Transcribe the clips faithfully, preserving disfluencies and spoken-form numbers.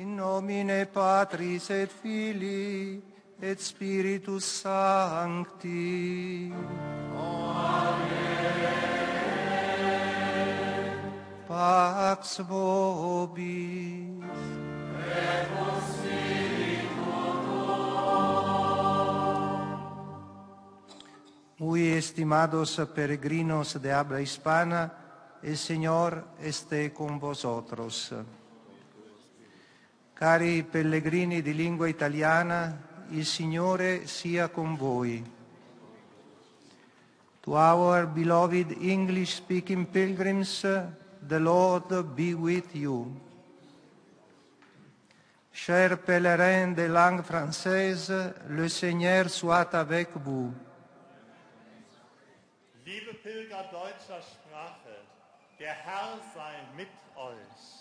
In nomine Patris et Filii et Spiritus Sancti. Pax vobis. Et vos spiritu Muy estimados peregrinos de habla hispana, el Señor esté con vosotros. Cari pellegrini di lingua italiana, il Signore sia con voi. To our beloved English-speaking pilgrims, the Lord be with you. Chers pèlerins de langue française, le Seigneur soit avec vous. Liebe Pilger deutscher Sprache, der Herr sei mit euch.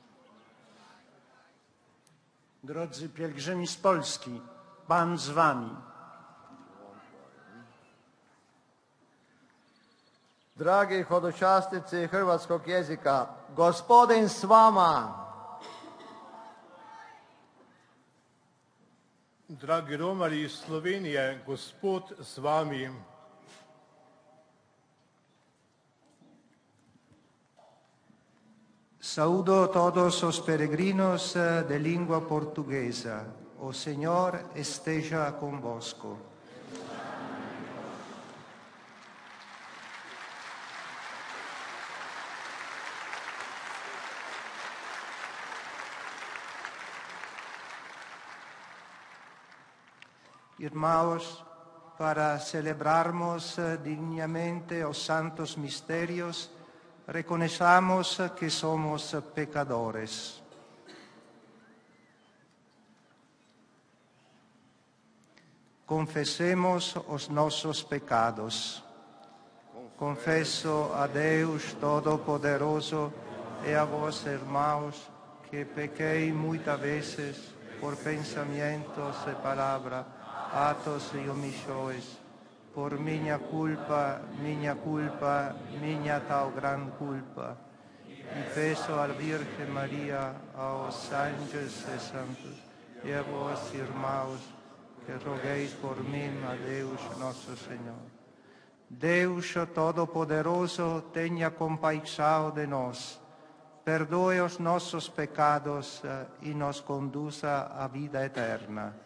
Drodzy pielgrzymi z Polski, Pan z wami. Dragi hodočasnici hrvatskog jezika, Gospodin s vama. Dragi Romari iz Slovenije, Gospod z vami. Saludo todos os peregrinos de língua portuguesa. O Senhor esteja convosco. Irmãos, para celebrarmos dignamente os santos mistérios, reconheçamos que somos pecadores. Confessemos os nossos pecados. Confesso a Deus Todo-Poderoso e a vós, irmãos, que pequei muitas vezes por pensamentos e palavras, atos e omissões, por minha culpa, minha culpa, minha tal grande culpa. E peço à Virgem Maria, aos anjos e santos, e a vós, irmãos, que rogueis por mim a Deus nosso Senhor. Deus Todo-Poderoso, tenha compaixão de nós, perdoe os nossos pecados e nos conduza à vida eterna.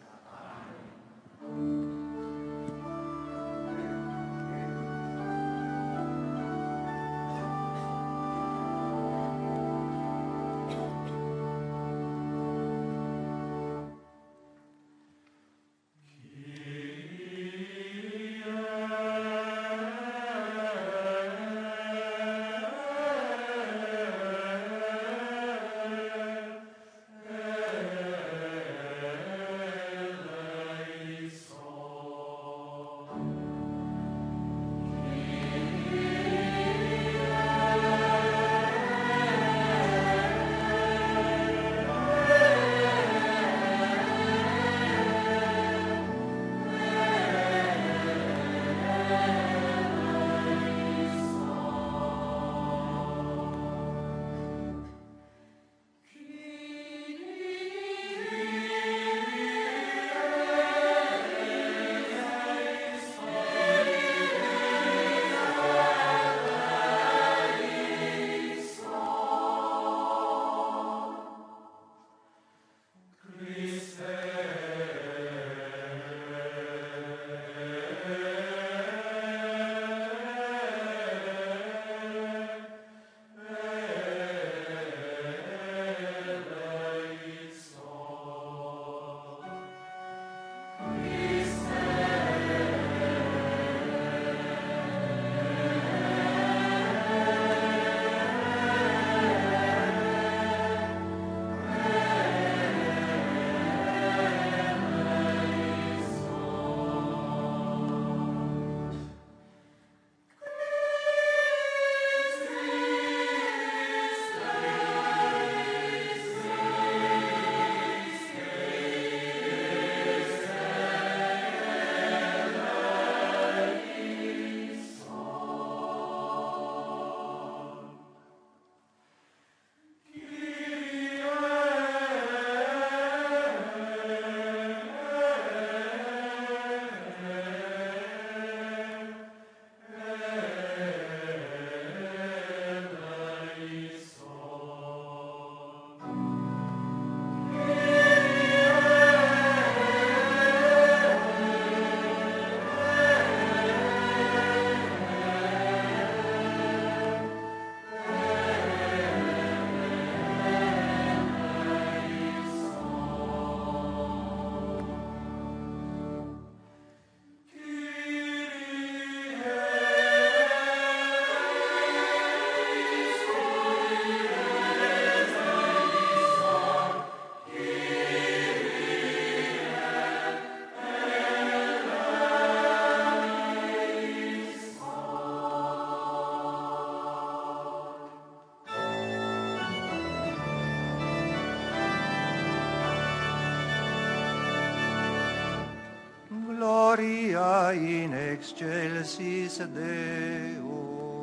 excelsis Deo.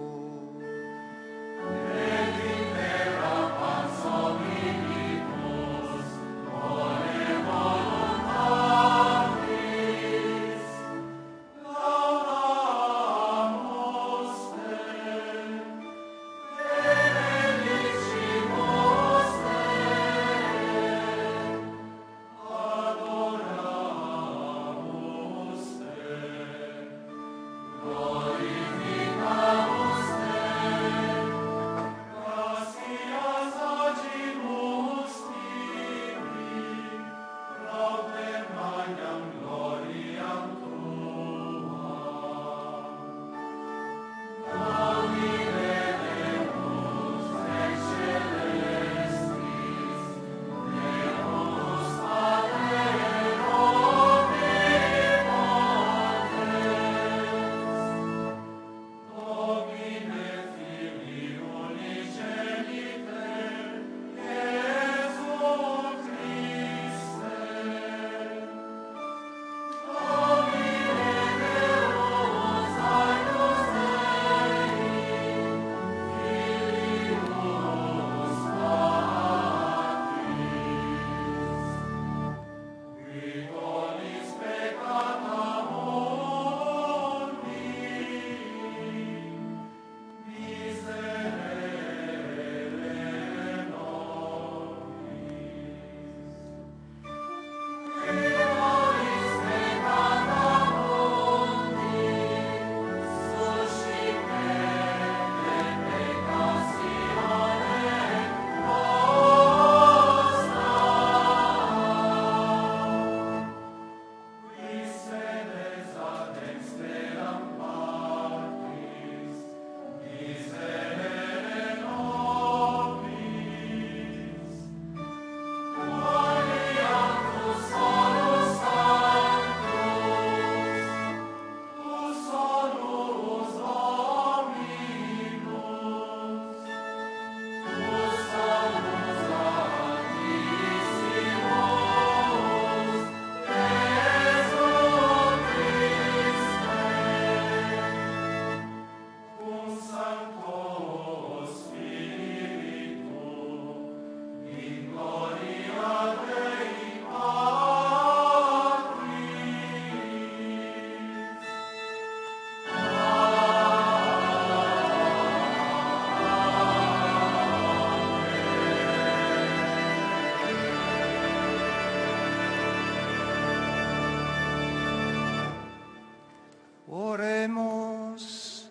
Oremos.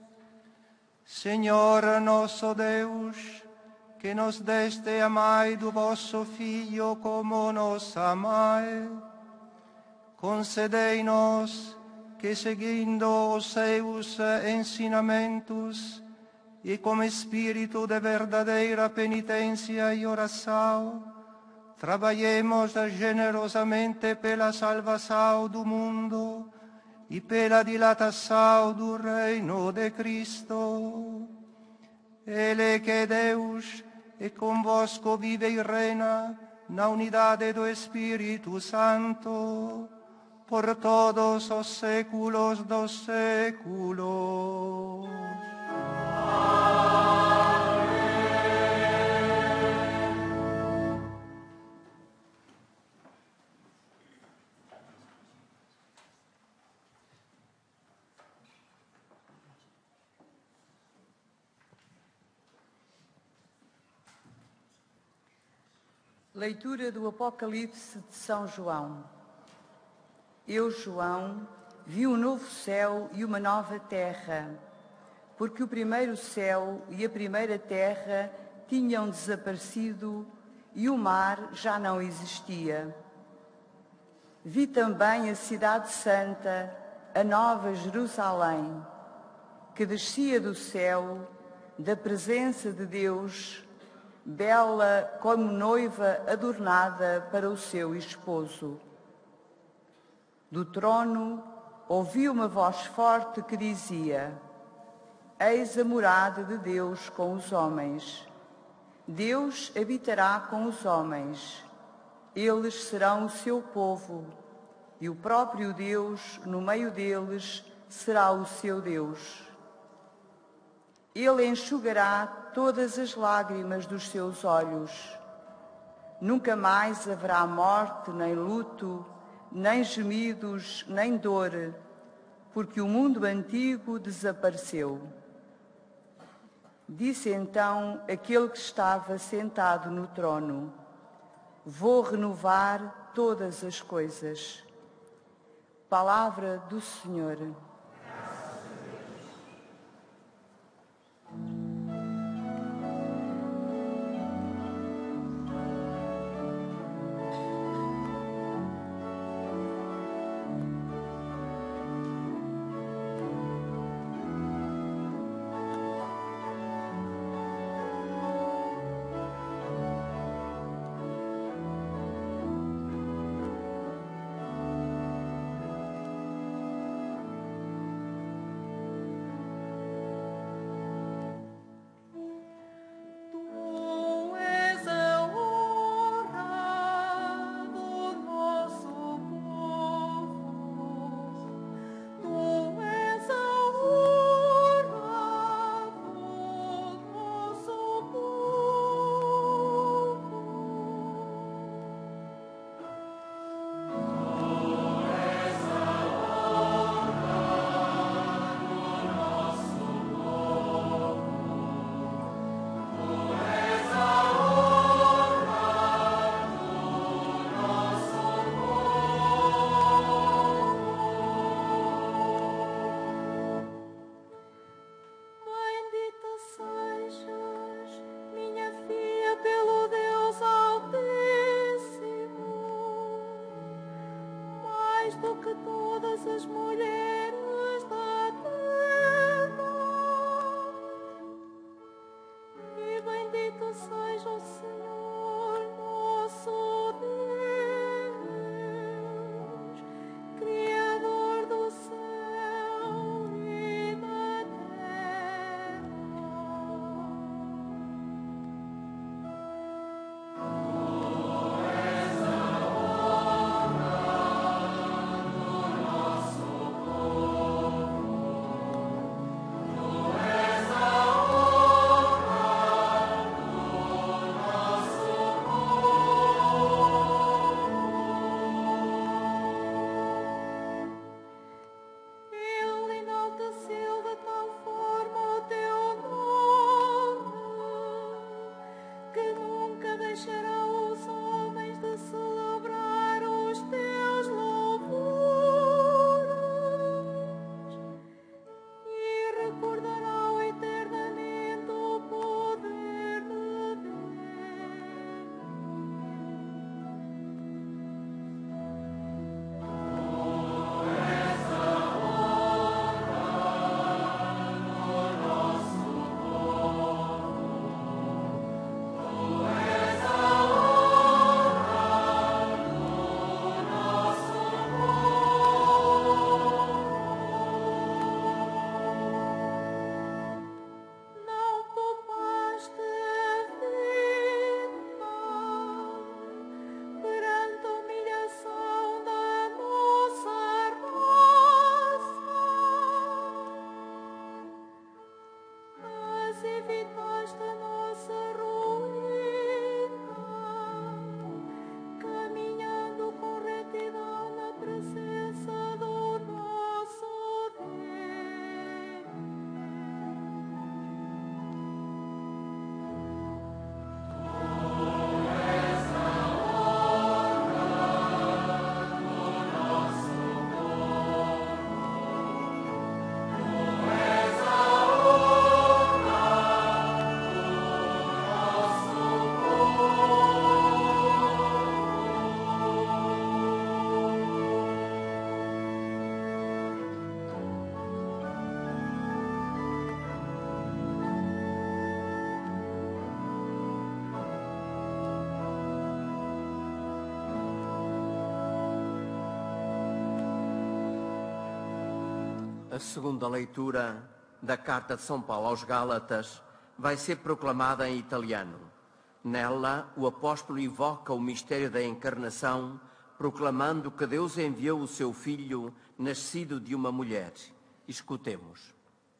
Senhor nosso Deus, que nos deste amai do vosso Filho como nos amai, concedei-nos que, seguindo os seus ensinamentos e com espírito de verdadeira penitência e oração, trabalhemos generosamente pela salvação do mundo e pela dilatação do reino de Cristo. Ele que é Deus e convosco vive e reina na unidade do Espírito Santo, por todos os séculos dos séculos. Leitura do Apocalipse de São João. Eu, João, vi um novo céu e uma nova terra, porque o primeiro céu e a primeira terra tinham desaparecido e o mar já não existia. Vi também a cidade santa, a nova Jerusalém, que descia do céu, da presença de Deus, bela como noiva adornada para o seu esposo. Do trono ouvi uma voz forte que dizia: Eis a morada de Deus com os homens. Deus habitará com os homens. Eles serão o seu povo, e o próprio Deus, no meio deles, será o seu Deus. Ele enxugará todas as lágrimas dos seus olhos. Nunca mais haverá morte, nem luto, nem gemidos, nem dor, porque o mundo antigo desapareceu. Disse então aquele que estava sentado no trono: vou renovar todas as coisas. Palavra do Senhor. A segunda leitura da Carta de São Paulo aos Gálatas vai ser proclamada em italiano. Nela, o apóstolo invoca o mistério da encarnação, proclamando que Deus enviou o seu Filho, nascido de uma mulher. Escutemos.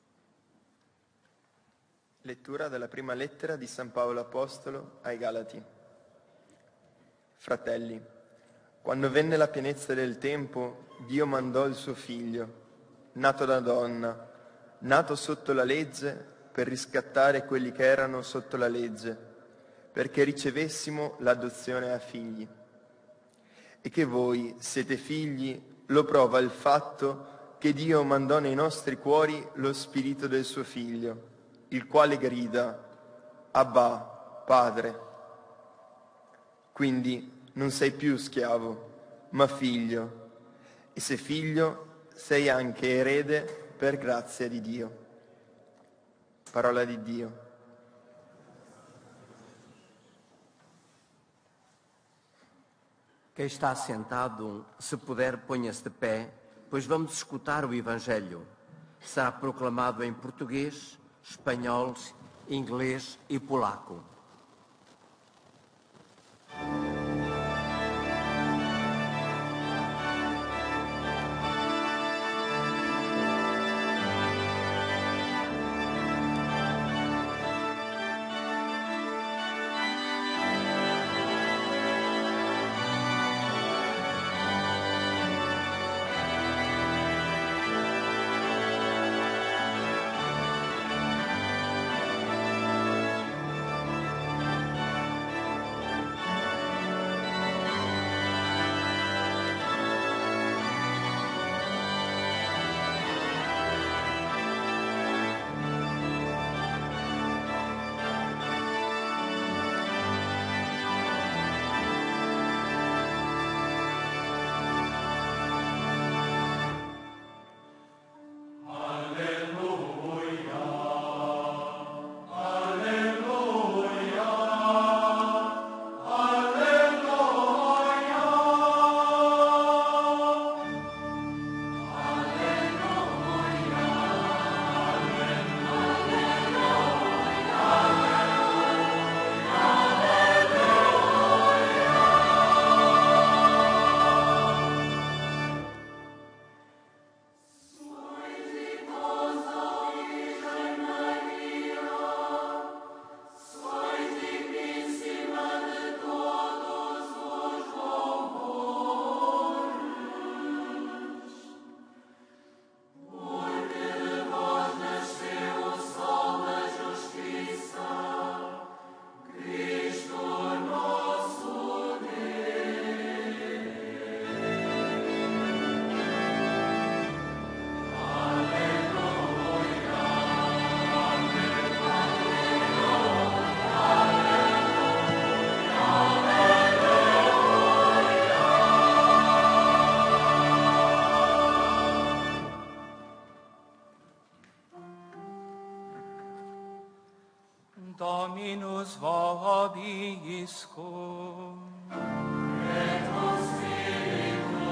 Lettura della prima lettera di San Paolo Apostolo ai Galati. Fratelli, quando venne la pienezza del tempo, Dio mandò il suo figlio, nato da donna, nato sotto la legge, per riscattare quelli che erano sotto la legge, perché ricevessimo l'adozione a figli. E che voi siete figli lo prova il fatto che Dio mandò nei nostri cuori lo spirito del suo figlio, il quale grida, Abba, Padre. Quindi non sei più schiavo, ma figlio, e se figlio sei anche erede per grazia di Dio. Parola di Dio. Quem está sentado, se puder, ponha-se de pé, pois vamos escutar o Evangelho. Será proclamado em português, espanhol, inglês e polaco. Dominus vobiscum. Et spiritu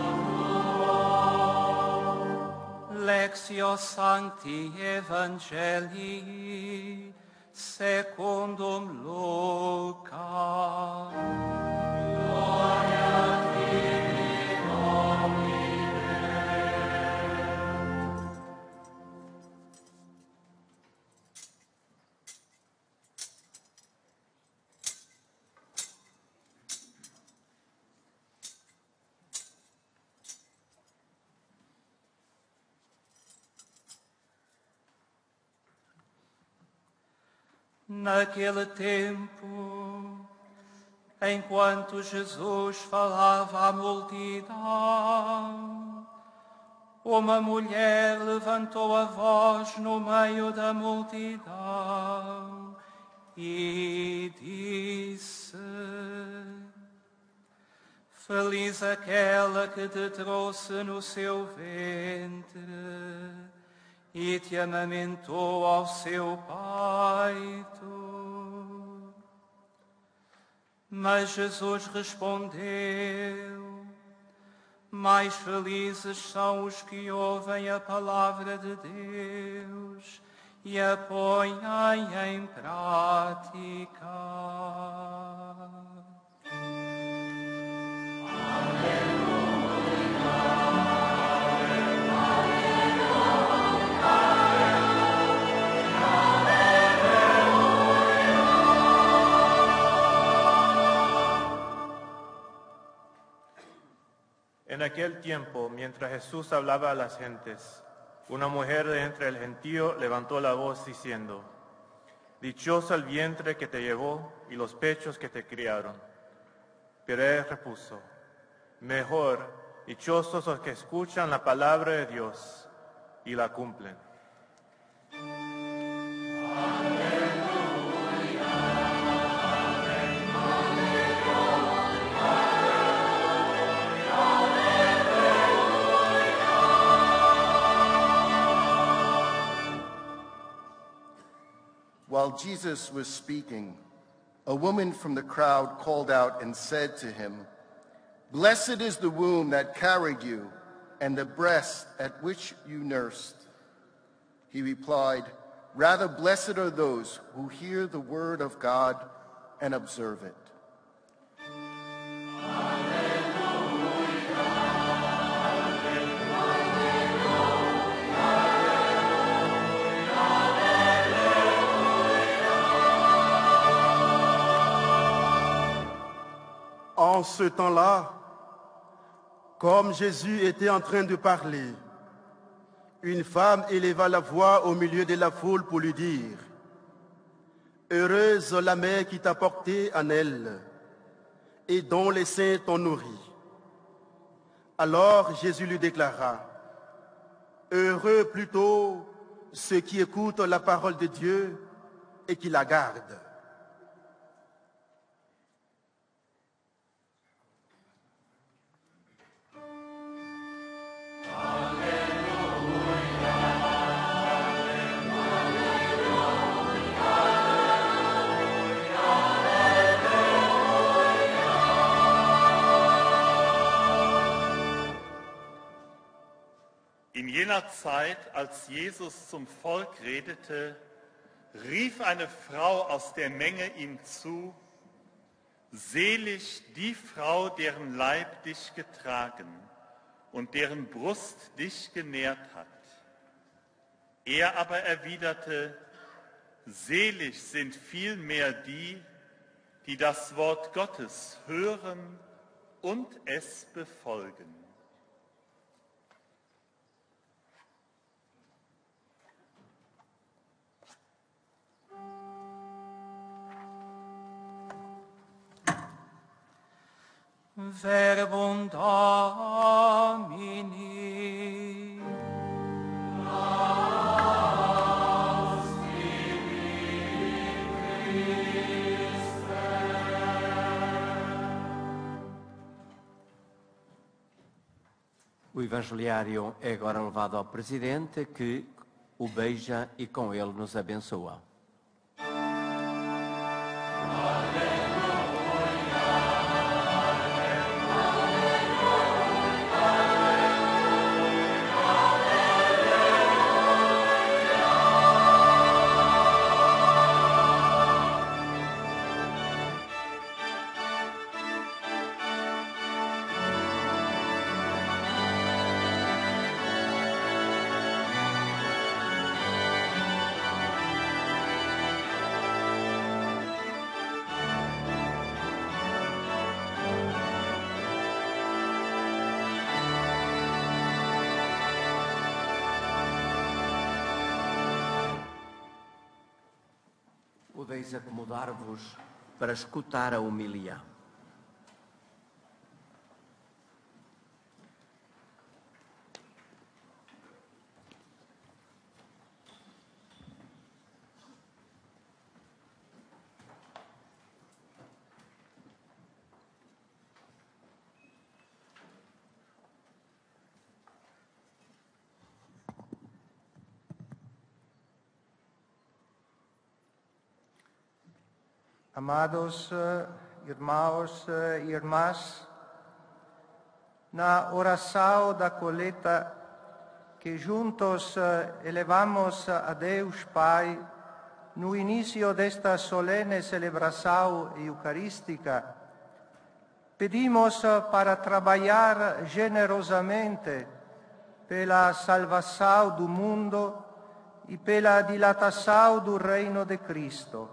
tuo. Lectio Sancti Evangelii secundum Luca. Gloria a Tibi, Domine. Naquele tempo, enquanto Jesus falava à multidão, uma mulher levantou a voz no meio da multidão e disse: Feliz aquela que te trouxe no seu ventre e te amamentou ao seu peito. Mas Jesus respondeu: mais felizes são os que ouvem a palavra de Deus e a põem em prática. Aleluia. En aquel tiempo, mientras Jesús hablaba a las gentes, una mujer de entre el gentío levantó la voz diciendo: Dichoso el vientre que te llevó y los pechos que te criaron. Pero él repuso: Mejor, dichosos los que escuchan la palabra de Dios y la cumplen. While Jesus was speaking, a woman from the crowd called out and said to him, Blessed is the womb that carried you and the breast at which you nursed. He replied, Rather blessed are those who hear the word of God and observe it. En ce temps-là, comme Jésus était en train de parler, une femme éleva la voix au milieu de la foule pour lui dire: Heureuse la mère qui t'a porté en elle et dont les seins t'ont nourri. Alors Jésus lui déclara: Heureux plutôt ceux qui écoutent la parole de Dieu et qui la gardent. In jener Zeit, als Jesus zum Volk redete, rief eine Frau aus der Menge ihm zu: Selig die Frau, deren Leib dich getragen und deren Brust dich genährt hat. Er aber erwiderte: Selig sind vielmehr die, die das Wort Gottes hören und es befolgen. Verbum Domini. O evangeliário é agora levado ao presidente, que o beija e com ele nos abençoa. Podeis acomodar-vos para escutar a homilia. Amados eh, irmãos e eh, irmãs, na oração da coleta que juntos eh, elevamos a Deus Pai no início desta solene celebração eucarística, pedimos eh, para trabalhar generosamente pela salvação do mundo e pela dilatação do reino de Cristo.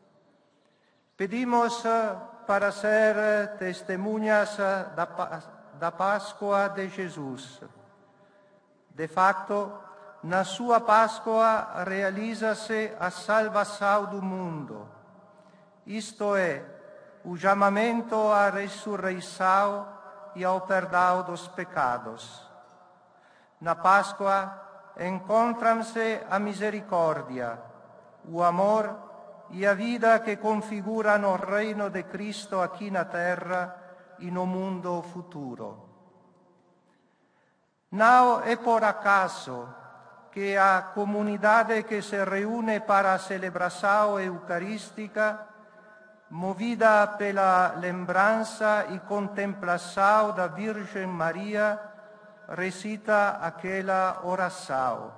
Pedimos para ser testemunhas da, da Páscoa de Jesus. De facto, na sua Páscoa realiza-se a salvação do mundo, isto é, o chamamento à ressurreição e ao perdão dos pecados. Na Páscoa encontram-se a misericórdia, o amor e a vida que configuram o reino de Cristo aqui na terra e no mundo futuro. Não é por acaso que a comunidade que se reúne para a celebração eucarística, movida pela lembrança e contemplação da Virgem Maria, recita aquela oração.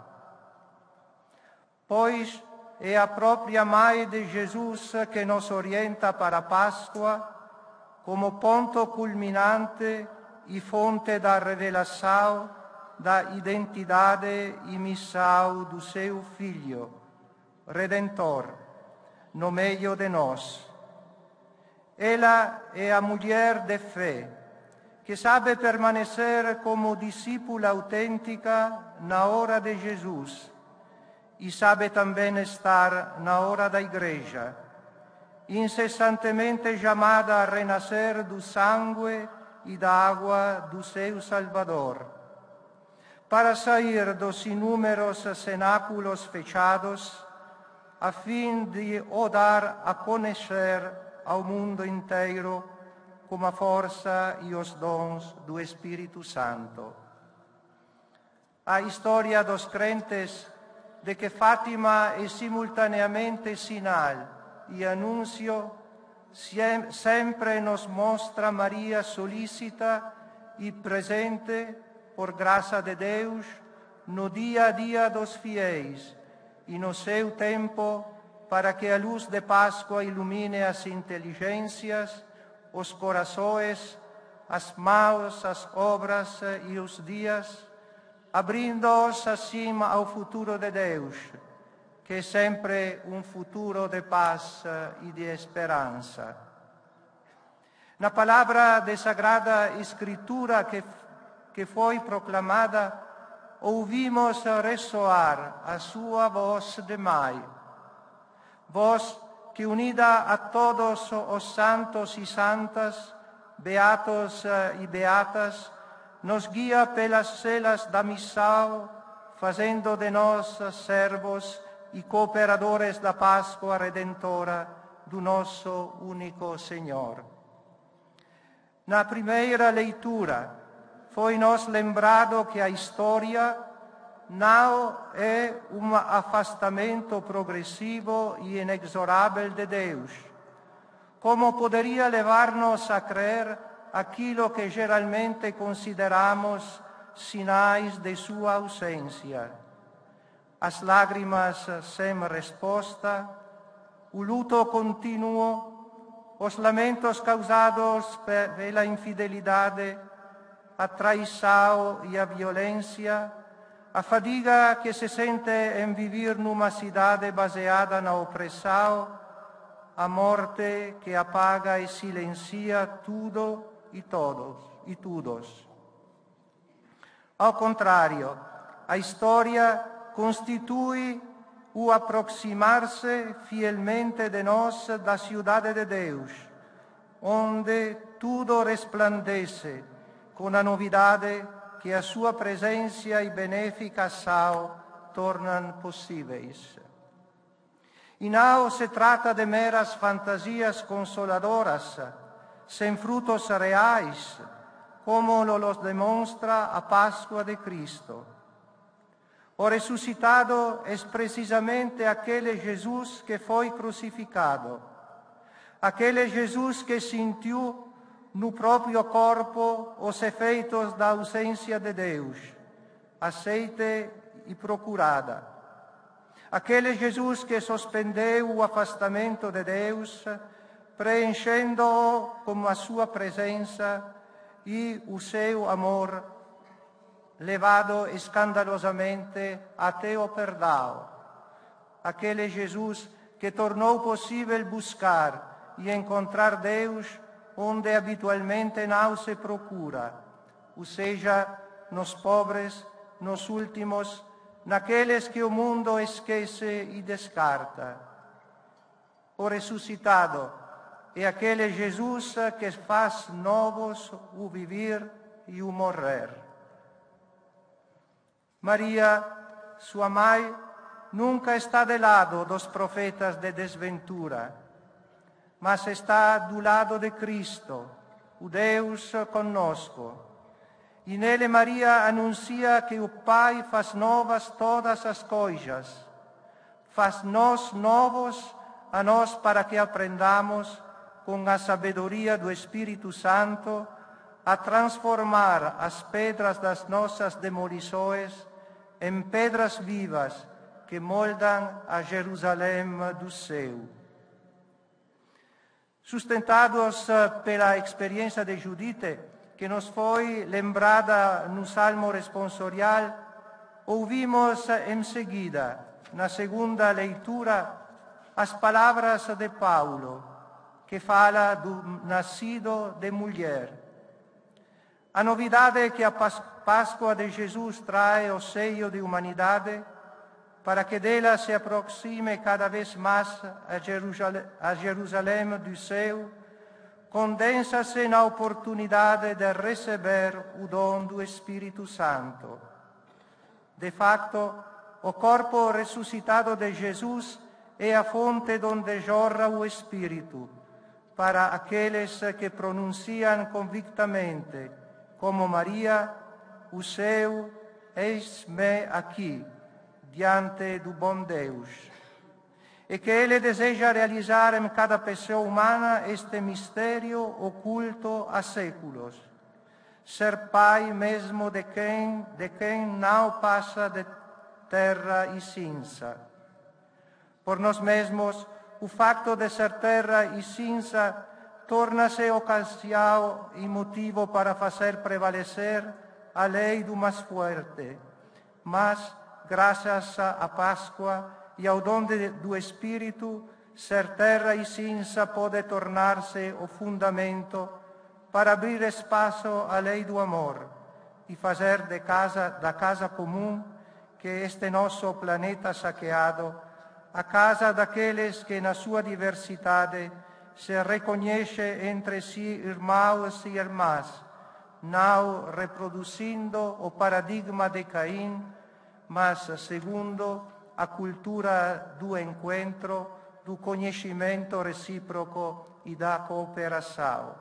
Pois é a própria Mãe de Jesus que nos orienta para a Páscoa como ponto culminante e fonte da revelação da identidade e missão do seu Filho, Redentor, no meio de nós. Ela é a mulher de fé, que sabe permanecer como discípula autêntica na hora de Jesus e sabe também estar na hora da Igreja, incessantemente chamada a renascer do sangue e da água do seu Salvador, para sair dos inúmeros cenáculos fechados, a fim de o dar a conhecer ao mundo inteiro com a força e os dons do Espírito Santo. A história dos crentes de que Fátima é simultaneamente sinal e anúncio sempre nos mostra Maria solícita e presente, por graça de Deus, no dia a dia dos fiéis e no seu tempo, para que a luz de Páscoa ilumine as inteligências, os corações, as mãos, as obras e os dias, abrindo-os assim ao futuro de Deus, que é sempre um futuro de paz e de esperança. Na palavra da Sagrada Escritura que, que foi proclamada, ouvimos ressoar a sua voz de mãe, voz que, unida a todos os santos e santas, beatos e beatas, nos guia pelas celas da missão, fazendo de nós servos e cooperadores da Páscoa Redentora do nosso único Senhor. Na primeira leitura, foi-nos lembrado que a história não é um afastamento progressivo e inexorável de Deus, como poderia levar-nos a crer aquilo que geralmente consideramos sinais de sua ausência. As lágrimas sem resposta, o luto contínuo, os lamentos causados pela infidelidade, a traição e a violência, a fadiga que se sente em viver numa cidade baseada na opressão, a morte que apaga e silencia tudo e todos e todos. Ao contrário, a história constitui o aproximar-se fielmente de nós da cidade de Deus, onde tudo resplandece com a novidade que a sua presença e benéfica ação tornam possíveis. E não se trata de meras fantasias consoladoras, sem frutos reais, como nos demonstra a Páscoa de Cristo. O ressuscitado é precisamente aquele Jesus que foi crucificado, aquele Jesus que sentiu no próprio corpo os efeitos da ausência de Deus, aceite e procurada. Aquele Jesus que suspendeu o afastamento de Deus, preenchendo-o com a sua presença e o seu amor, levado escandalosamente até o perdão. Aquele Jesus que tornou possível buscar e encontrar Deus onde habitualmente não se procura, ou seja, nos pobres, nos últimos, naqueles que o mundo esquece e descarta. O ressuscitado é aquele Jesus que faz novos o viver e o morrer. Maria, sua mãe, nunca está de lado dos profetas de desventura, mas está do lado de Cristo, o Deus conosco. E nele Maria anuncia que o Pai faz novas todas as coisas, faz nós novos a nós para que aprendamos, com a sabedoria do Espírito Santo, a transformar as pedras das nossas demolições em pedras vivas que moldam a Jerusalém do céu. Sustentados pela experiência de Judite, que nos foi lembrada no Salmo responsorial, ouvimos em seguida, na segunda leitura, as palavras de Paulo, que fala do nascido de mulher. A novidade que a Páscoa de Jesus traz ao seio da humanidade, para que dela se aproxime cada vez mais a Jerusalém, a Jerusalém do céu, condensa-se na oportunidade de receber o dom do Espírito Santo. De facto, o corpo ressuscitado de Jesus é a fonte onde jorra o Espírito, para aqueles que pronunciam convictamente, como Maria, o seu, eis-me aqui, diante do bom Deus. E que Ele deseja realizar em cada pessoa humana este mistério oculto há séculos. Ser Pai mesmo de quem, de quem não passa de terra e cinza. Por nós mesmos, o facto de ser terra e cinza torna-se ocasião e motivo para fazer prevalecer a lei do mais forte. Mas, graças à Páscoa e ao dom do Espírito, ser terra e cinza pode tornar-se o fundamento para abrir espaço à lei do amor e fazer de casa, da casa comum, que é este nosso planeta saqueado, a casa daqueles que na sua diversidade se reconhece entre si irmãos e irmãs, não reproduzindo o paradigma de Caim, mas segundo a cultura do encontro, do conhecimento recíproco e da cooperação.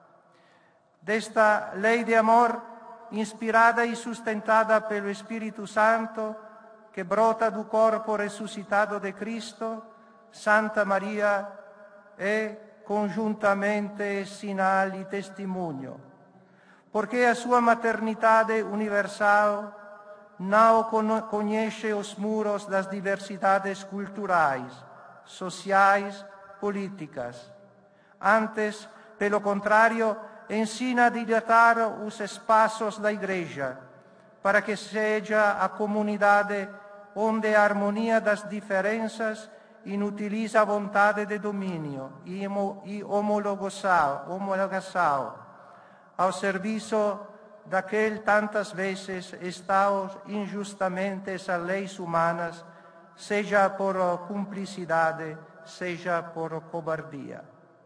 Desta lei de amor, inspirada e sustentada pelo Espírito Santo, que brota do corpo ressuscitado de Cristo, Santa Maria é conjuntamente sinal e testemunho, porque a sua maternidade universal não conhece os muros das diversidades culturais, sociais, políticas. Antes, pelo contrário, ensina a dilatar os espaços da Igreja, para que seja a comunidade onde a harmonia das diferenças inutiliza a vontade de domínio e homologação, homologação ao serviço daquele tantas vezes estão injustamente as leis humanas, seja por cumplicidade, seja por cobardia.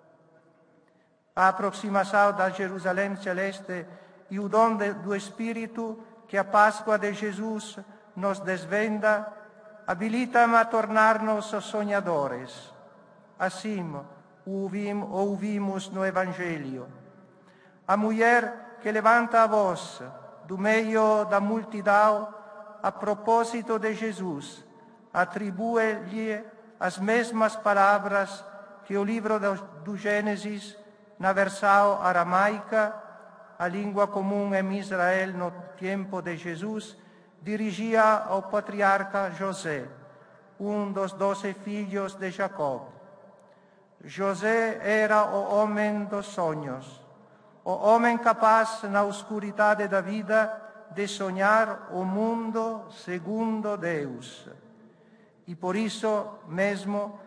A aproximação da Jerusalém Celeste e o dom do Espírito que a Páscoa de Jesus nos desvenda, habilita-me a tornar-nos sonhadores. Assim, ouvimos no Evangelho. A mulher que levanta a voz do meio da multidão a propósito de Jesus, atribui-lhe as mesmas palavras que o livro do Gênesis, na versão aramaica, a língua comum em Israel no tempo de Jesus, dirigia ao patriarca José, um dos doze filhos de Jacó. José era o homem dos sonhos, o homem capaz, na oscuridade da vida, de sonhar o mundo segundo Deus. E por isso mesmo,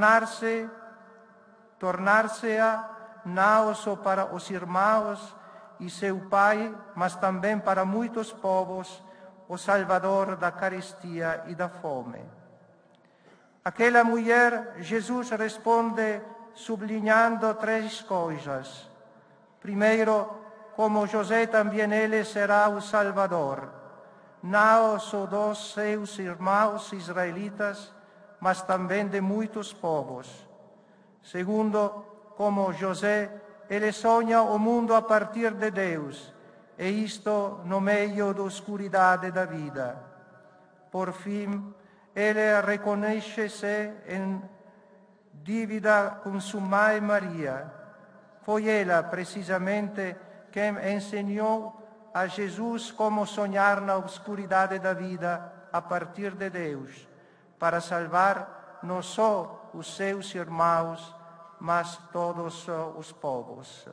tornar-se, tornar-se-a não só para os irmãos e seu Pai, mas também para muitos povos, o Salvador da carestia e da fome. Aquela mulher, Jesus responde sublinhando três coisas. Primeiro, como José, também ele será o Salvador, não só dos seus irmãos israelitas, mas também de muitos povos. Segundo, como José, ele sonha o mundo a partir de Deus, e isto no meio da escuridade da vida. Por fim, ele reconhece-se em dívida com sua mãe Maria. Foi ela, precisamente, quem ensinou a Jesus como sonhar na escuridade da vida a partir de Deus, para salvar não só os seus irmãos, mas todos os povos.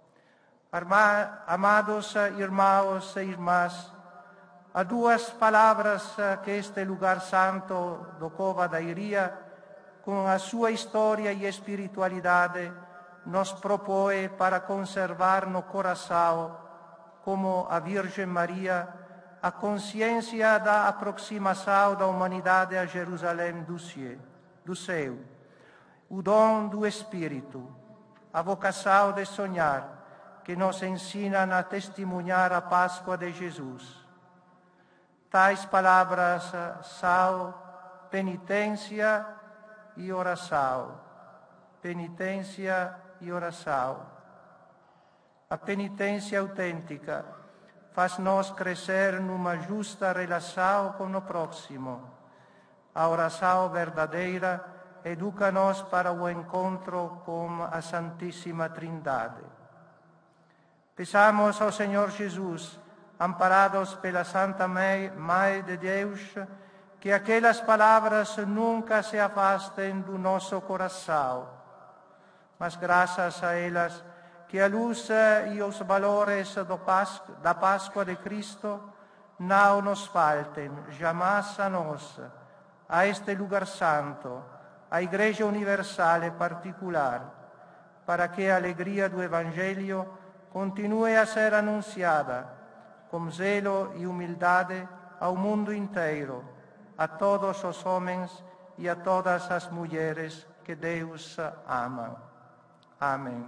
Amados irmãos e irmãs, há duas palavras que este lugar santo do Cova da Iria, com a sua história e espiritualidade, nos propõe para conservar no coração, como a Virgem Maria, a consciência da aproximação da humanidade a Jerusalém do céu, o dom do Espírito, a vocação de sonhar, que nos ensinam a testemunhar a Páscoa de Jesus. Tais palavras são penitência e oração. Penitência e oração. A penitência autêntica faz-nos crescer numa justa relação com o próximo. A oração verdadeira educa-nos para o encontro com a Santíssima Trindade. Peçamos ao Senhor Jesus, amparados pela Santa Mãe de Deus, que aquelas palavras nunca se afastem do nosso coração, mas graças a elas, que a luz e os valores da Páscoa de Cristo não nos faltem jamais a nós, a este lugar santo, a Igreja Universal em particular, para que a alegria do Evangelho continue a ser anunciada com zelo e humildade ao mundo inteiro, a todos os homens e a todas as mulheres que Deus ama. Amém.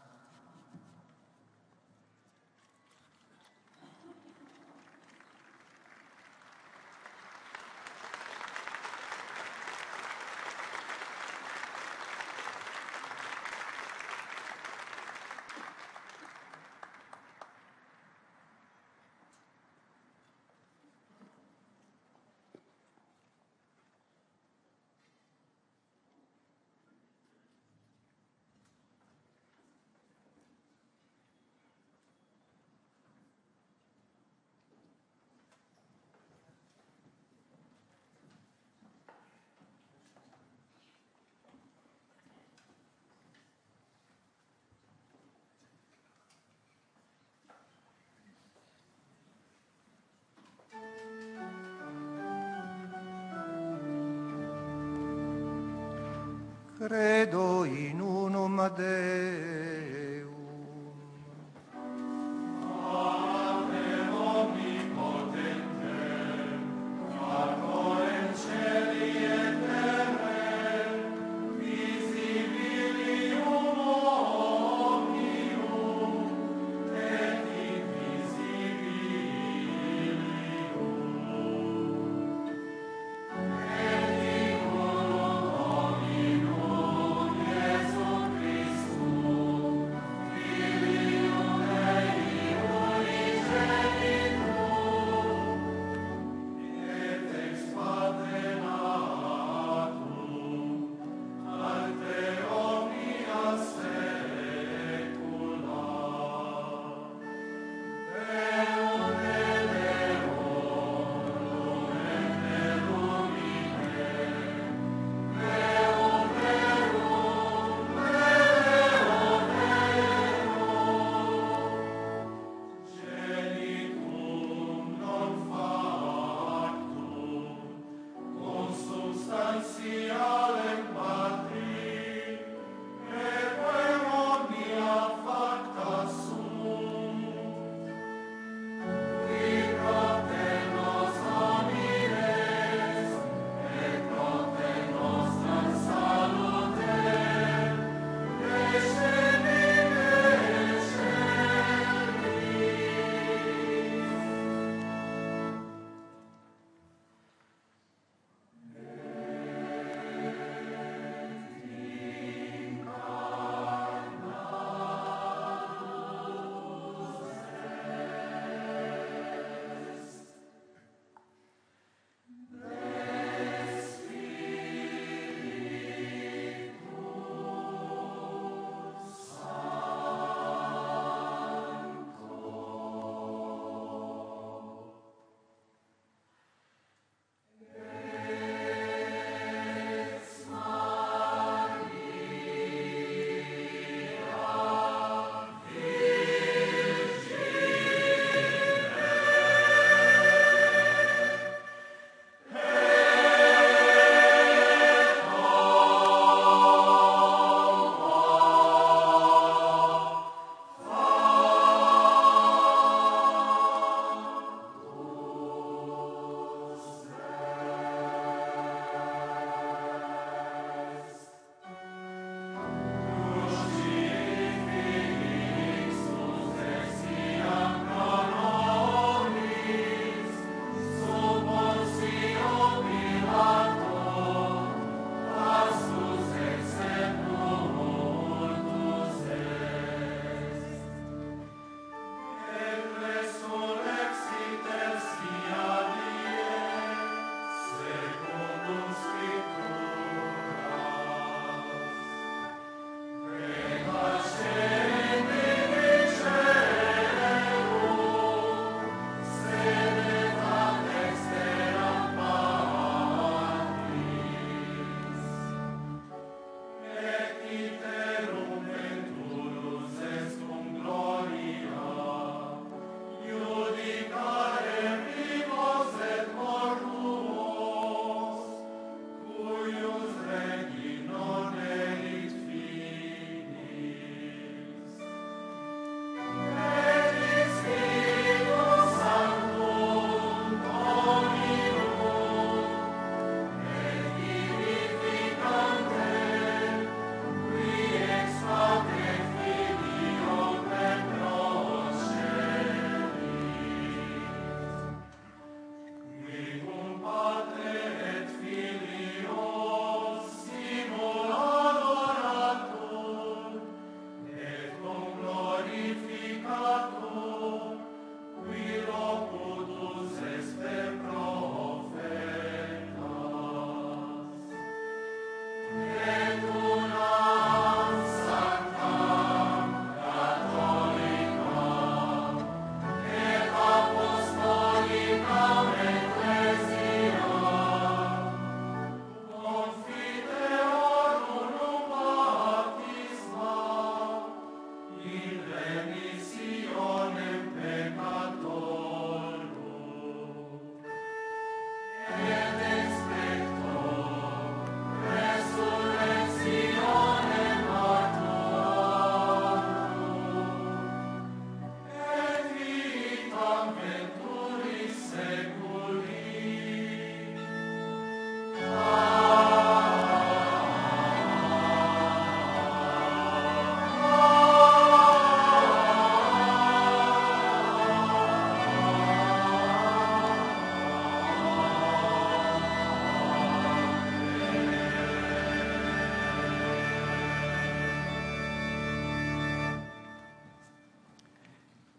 Credo in unum Deum. Ave omnipotentem, Creator in celi et terrae, visibilium omnium et invisibilium. Et in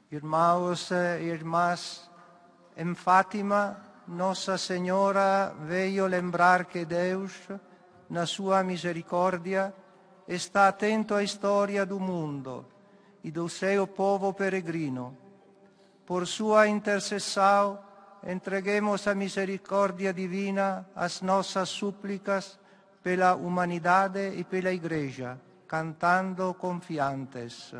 Irmãos e irmãs, em Fátima, Nossa Senhora veio lembrar que Deus, na sua misericórdia, está atento à história do mundo e do seu povo peregrino. Por sua intercessão, entreguemos a misericórdia divina às nossas súplicas pela humanidade e pela Igreja, cantando confiantes.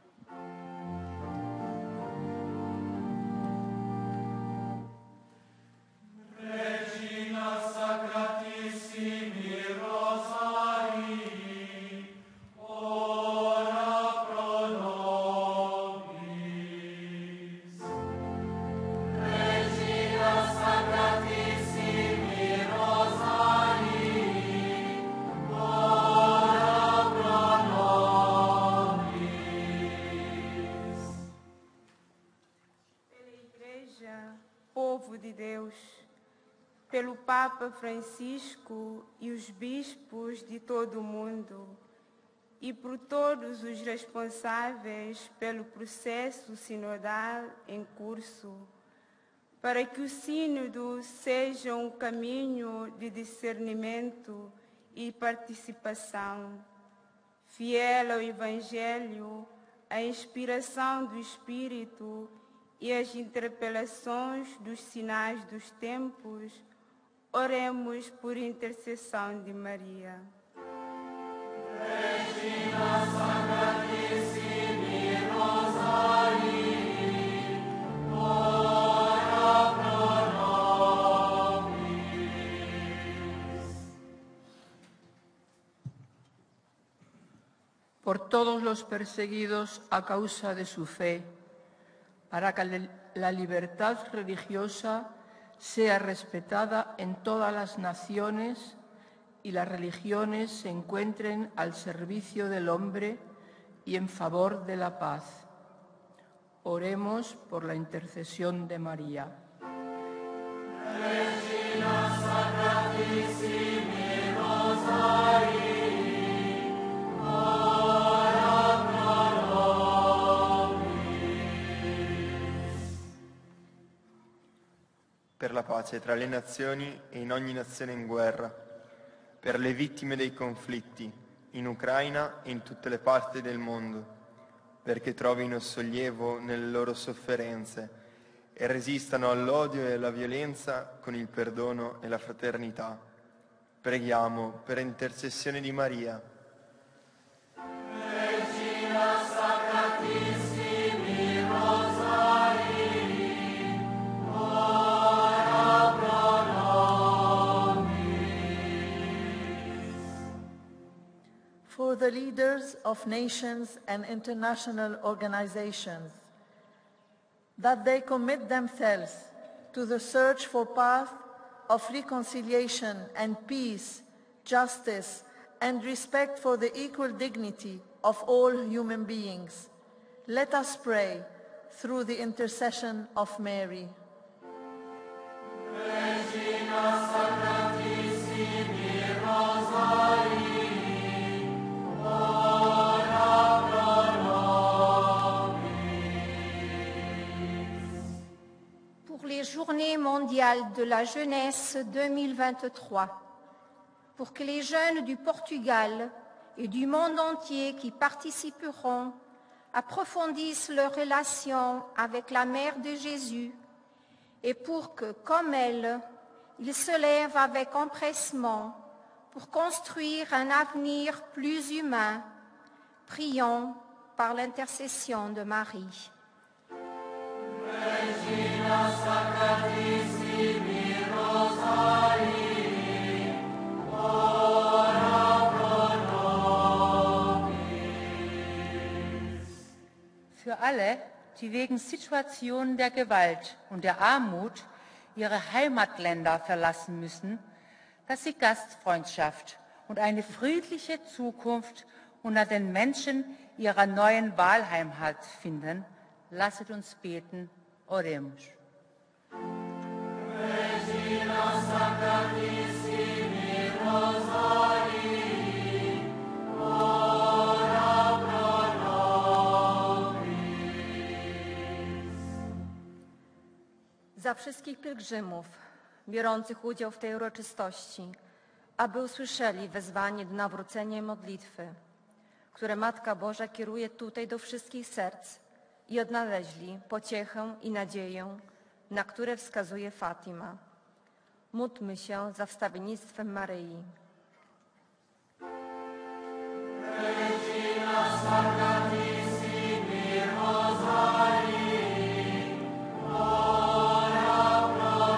Povo de Deus, pelo Papa Francisco e os bispos de todo o mundo, e por todos os responsáveis pelo processo sinodal em curso, para que o sínodo seja um caminho de discernimento e participação, fiel ao Evangelho, à inspiração do Espírito e as interpelações dos sinais dos tempos, oremos por intercessão de Maria. Regina Sacratissimi Rosarii, ora pro nobis. Por todos los perseguidos a causa de su fe, para que la libertad religiosa sea respetada en todas las naciones y las religiones se encuentren al servicio del hombre y en favor de la paz. Oremos por la intercesión de María. Regina Sacratissimi Rosarii, per la pace tra le nazioni e in ogni nazione in guerra, per le vittime dei conflitti in Ucraina e in tutte le parti del mondo, perché trovino sollievo nelle loro sofferenze e resistano all'odio e alla violenza con il perdono e la fraternità. Preghiamo per intercessione di Maria. Regina Sacratissimi Rosarii, ora pro nobis. For the leaders of nations and international organizations, that they commit themselves to the search for path of reconciliation and peace, justice, and respect for the equal dignity of all human beings. Let us pray through the intercession of Mary. Regina Sacratissimi Rosarii, ora pro nobis. Pour les Journées mondiales de la jeunesse deux mille vingt-trois, pour que les jeunes du Portugal et du monde entier qui participeront approfondissent leur relation avec la Mère de Jésus et pour que, comme elle, ils se lèvent avec empressement pour construire un avenir plus humain, prions par l'intercession de Marie. Regina Sacratissimi Rosarii, ora pro nobis. Für alle, die wegen Situationen der Gewalt und der Armut ihre Heimatländer verlassen müssen, dass sie Gastfreundschaft und eine friedliche Zukunft unter den Menschen ihrer neuen Wahlheimat finden, lasset uns beten. Oremos. Regina Sacratissimi Rosarii, ora pro nobis. za wszystkich pielgrzymów biorących udział w tej uroczystości, aby usłyszeli wezwanie do nawrócenia i modlitwy, które Matka Boża kieruje tutaj do wszystkich serc i odnaleźli pociechę i nadzieję, na które wskazuje Fatima. Módlmy się za wstawiennictwem Maryi. Regina Sacratissimi Rosarii, ora pro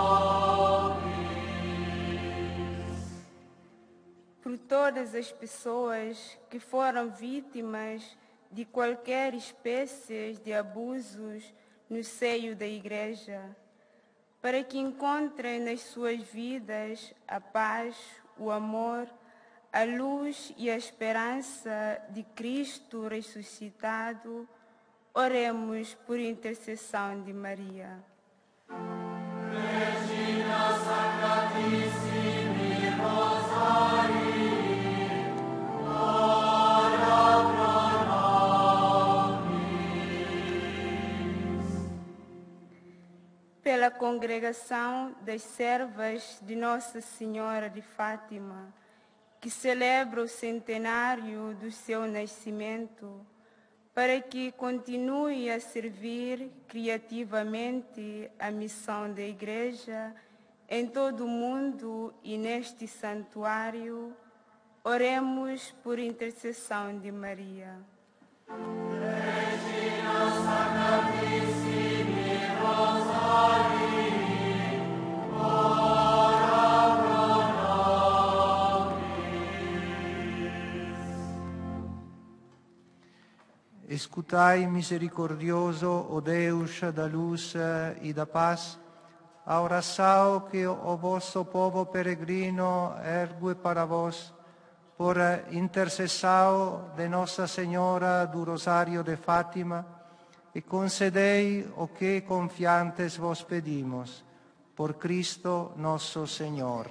nobis. Por todas as pessoas que foram vítimas de qualquer espécie de abusos no seio da Igreja, para que encontrem nas suas vidas a paz, o amor, a luz e a esperança de Cristo ressuscitado, oremos por intercessão de Maria. Regina Sacratissimi Rosarii, ora pro nobis. Pela congregação das servas de Nossa Senhora de Fátima, que celebra o centenário do seu nascimento, para que continue a servir criativamente a missão da Igreja em todo o mundo e neste santuário, oremos por intercessão de Maria. Regina Sacratissimi Rosarii, ora pro Escutai misericordioso, o Deus da luz e da paz, a oração que o vosso povo peregrino ergue para vós, por intercessão de Nossa Senhora do Rosário de Fátima, e concedei o que confiantes vos pedimos, por Cristo nosso Senhor.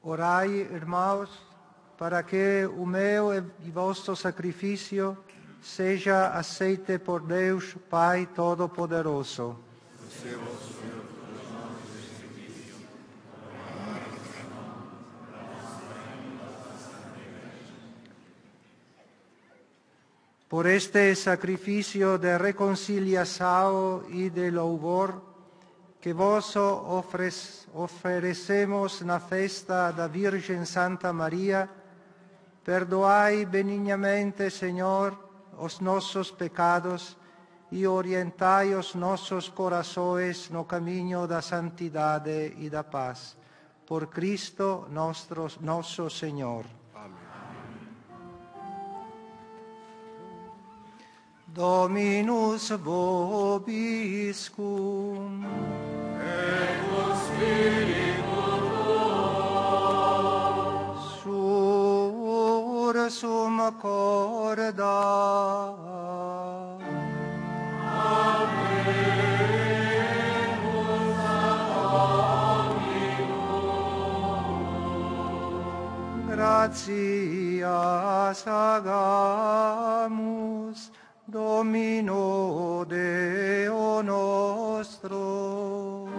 Orai, irmãos, para que o meu e vosso sacrifício seja aceite por Deus, Pai Todo-Poderoso. Por este sacrificio de reconciliação e de louvor que vos oferecemos na festa da Virgem Santa Maria, perdoai benignamente, Senhor, os nossos pecados e orientai os nossos corações no caminho da santidade e da paz. Por Cristo nosso, nosso Senhor. Dominus vobiscum. Et cum spiritu tuo. Sursum corda. Abemus ad Dominum. Gratias agamus Domino Deo nostro.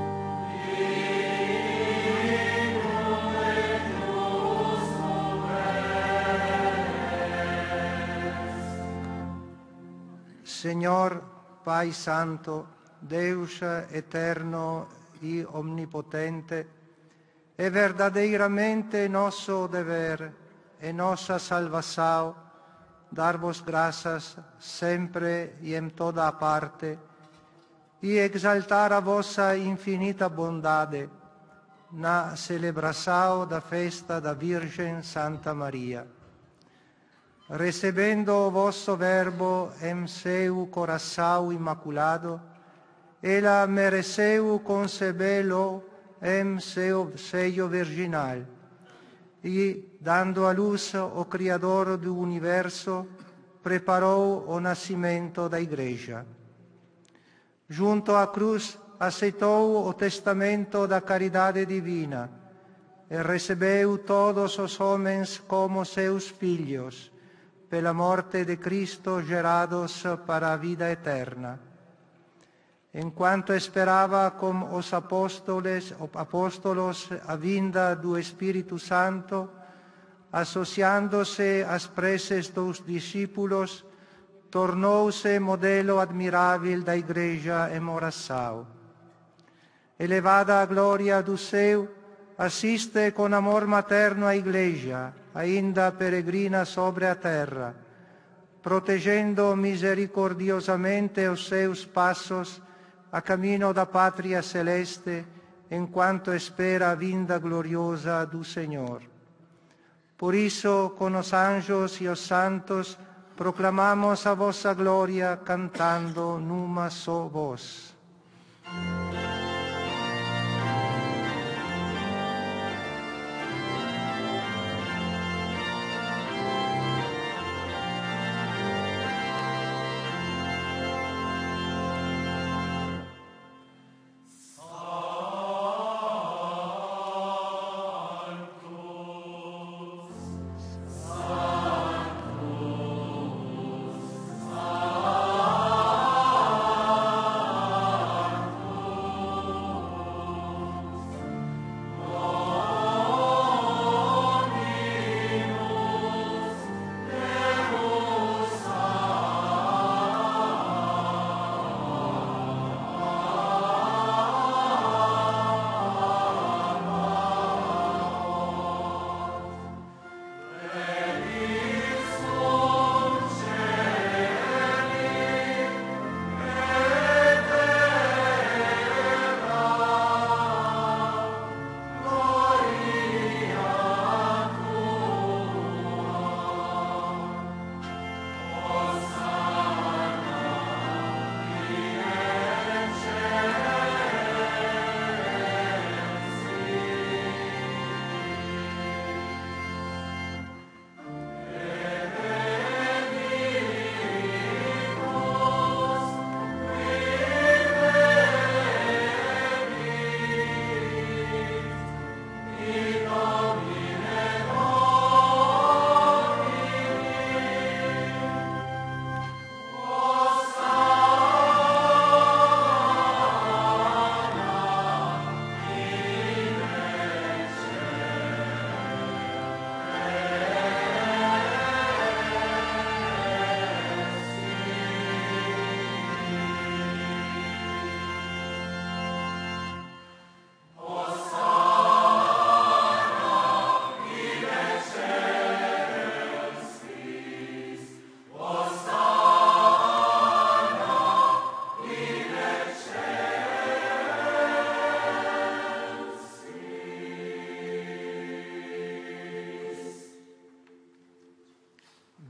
Senhor, Pai Santo, Deus eterno e omnipotente, é verdadeiramente nosso dever e nossa salvação dar-vos graças sempre e em toda a parte e exaltar a vossa infinita bondade na celebração da festa da Virgem Santa Maria. Recebendo o vosso Verbo em seu coração imaculado, ela mereceu concebê-lo em seu seio virginal e, dando à luz o Criador do Universo, preparou o nascimento da Igreja. Junto à cruz, aceitou o testamento da caridade divina e recebeu todos os homens como seus filhos, pela morte de Cristo gerados para a vida eterna. Enquanto esperava com os apóstolos, apóstolos a vinda do Espírito Santo, associando-se às preces dos discípulos, tornou-se modelo admirável da Igreja em oração. Elevada à glória do céu, assiste com amor materno a Igreja, ainda peregrina sobre a terra, protegendo misericordiosamente os seus passos a caminho da pátria celeste, enquanto espera a vinda gloriosa do Senhor. Por isso, com os anjos e os santos, proclamamos a vossa glória, cantando numa só voz.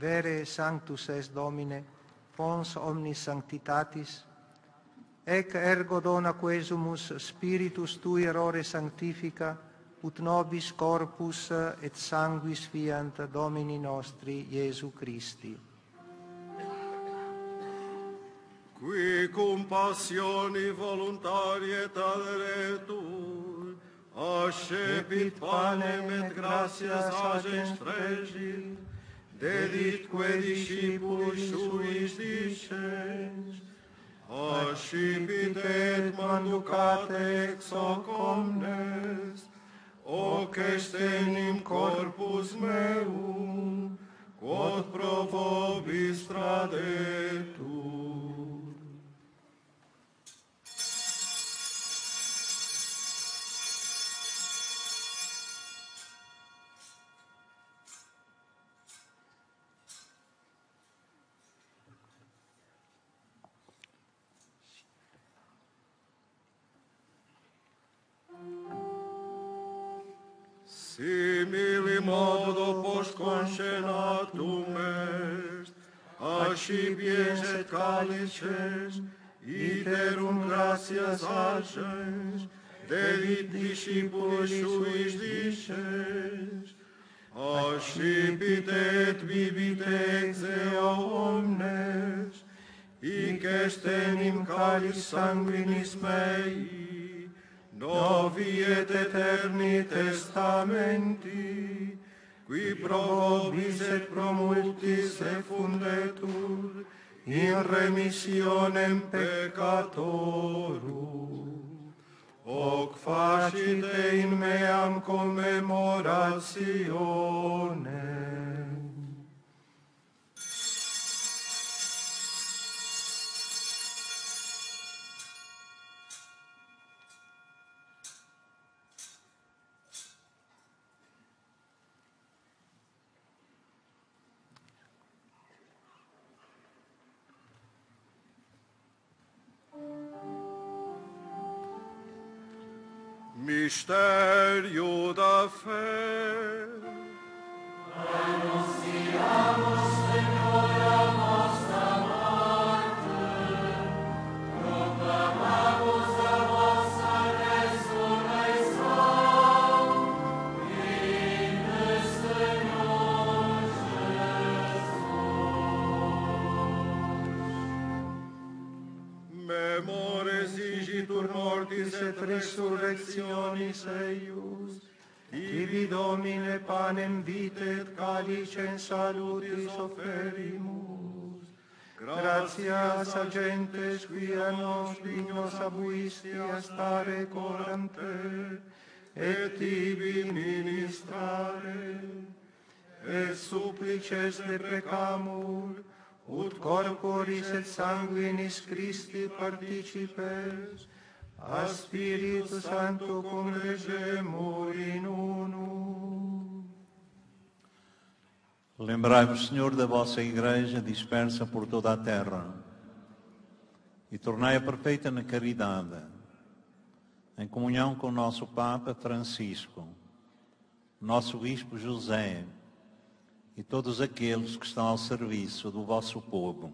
vere sanctus es Domine, pons omnis sanctitatis, ec ergo dona quesumus spiritus tui errore sanctifica, ut nobis corpus et sanguis fiant Domini nostri Iesu Christi. Qui cum passioni voluntariet aderetur, ascepit panem et gratias agens fregit, deditque discipulis suis dicens, ascipit et manducate ex hoc omnes, hoc est enim corpus meum, quod pro vobis tradetur. Simili modo post conscenatum est, ascipies et calices, iterum gratias agens, dedit discipulis suis dicens, ascipit et bibit ex eo omnes, hic est enim calis sanguinis mei, novi et eterni testamenti, qui pro vobis et pro multis effundetur, in remissionem peccatorum. Hoc facite in meam commemorationem. Misterio da fe. Annunciamus Signora vostra morte, proclamamus a vossa resurreição, in Señor Jesus. Memores igitur mortis et resurrectionis eius, tibi Domine panem vitae et calicem salutis offerimus. Gratias agentes quia nos dignos abuisti a stare coram te, et tibi ministrare, et supplices deprecamur, ut corporis et sanguinis Christi participes, a Spiritu Santo congregemur in unum. Lembrai-vos, Senhor, da vossa Igreja dispersa por toda a terra e tornai-a perfeita na caridade, em comunhão com o nosso Papa Francisco, nosso Bispo José e todos aqueles que estão ao serviço do vosso povo.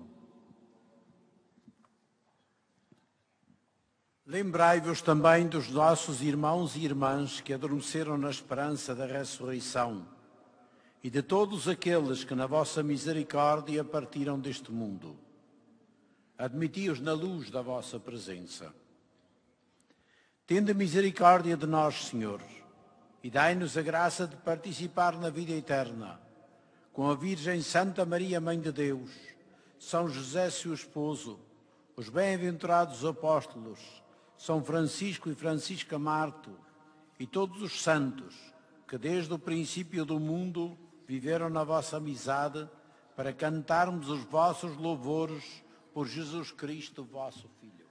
Lembrai-vos também dos nossos irmãos e irmãs que adormeceram na esperança da ressurreição e de todos aqueles que na vossa misericórdia partiram deste mundo. Admiti-os na luz da vossa presença. Tende misericórdia de nós, Senhor, e dai-nos a graça de participar na vida eterna, com a Virgem Santa Maria, Mãe de Deus, São José, seu esposo, os bem-aventurados apóstolos, São Francisco e Francisca Marto, e todos os santos que desde o princípio do mundo viveram na vossa amizade, para cantarmos os vossos louvores por Jesus Cristo, vosso Filho.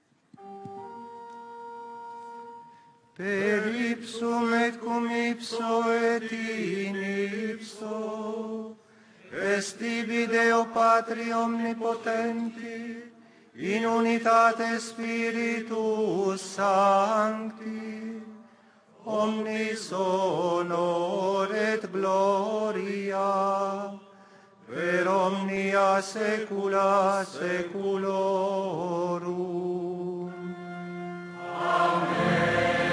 Per ipsum et cum ipso et in ipso, est tibi Deo Patri omnipotenti, in unitate Spiritus Sancti, omnis honor et gloria, per per omnia saecula saeculorum. Amen.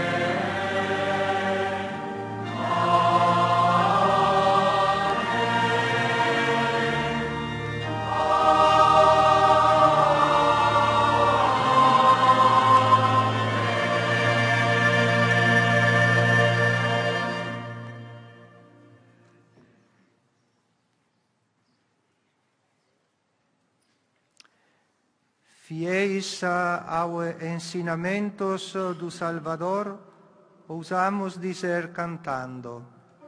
Fiéis aos ensinamentos do Salvador, ousamos dizer cantando.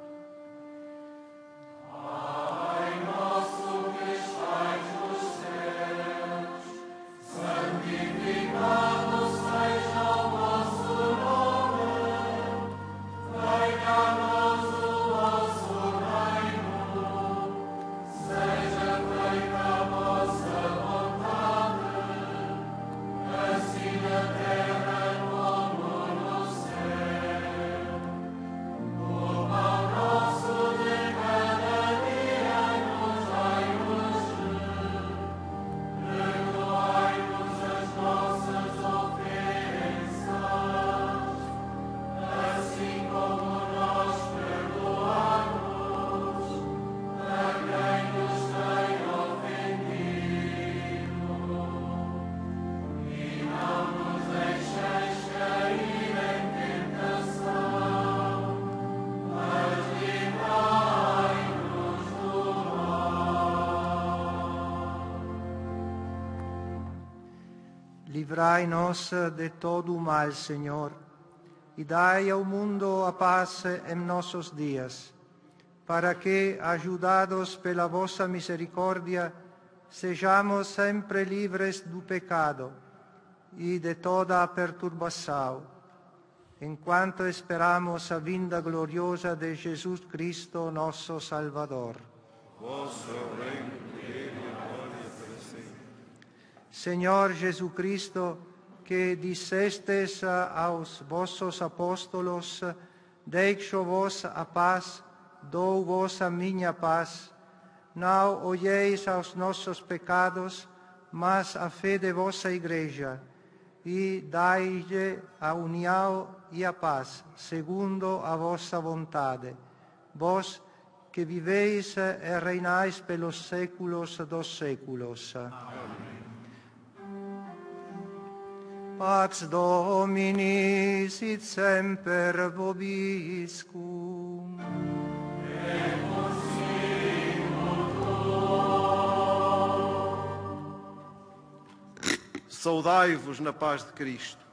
Livrai-nos de todo o mal, Senhor, e dai ao mundo a paz em nossos dias, para que, ajudados pela vossa misericórdia, sejamos sempre livres do pecado e de toda a perturbação, enquanto esperamos a vinda gloriosa de Jesus Cristo, nosso Salvador. Vosso reino, Senhor Jesus Cristo, que dissestes aos vossos apóstolos, deixo-vos a paz, dou-vos a minha paz, não olheis aos nossos pecados, mas à fé de vossa Igreja, e dai-lhe a união e a paz, segundo a vossa vontade. Vós que viveis e reinais pelos séculos dos séculos. Amém. Pax Domini sit semper vobiscum. Et consiglio tuo. Saudai-vos na paz de Cristo.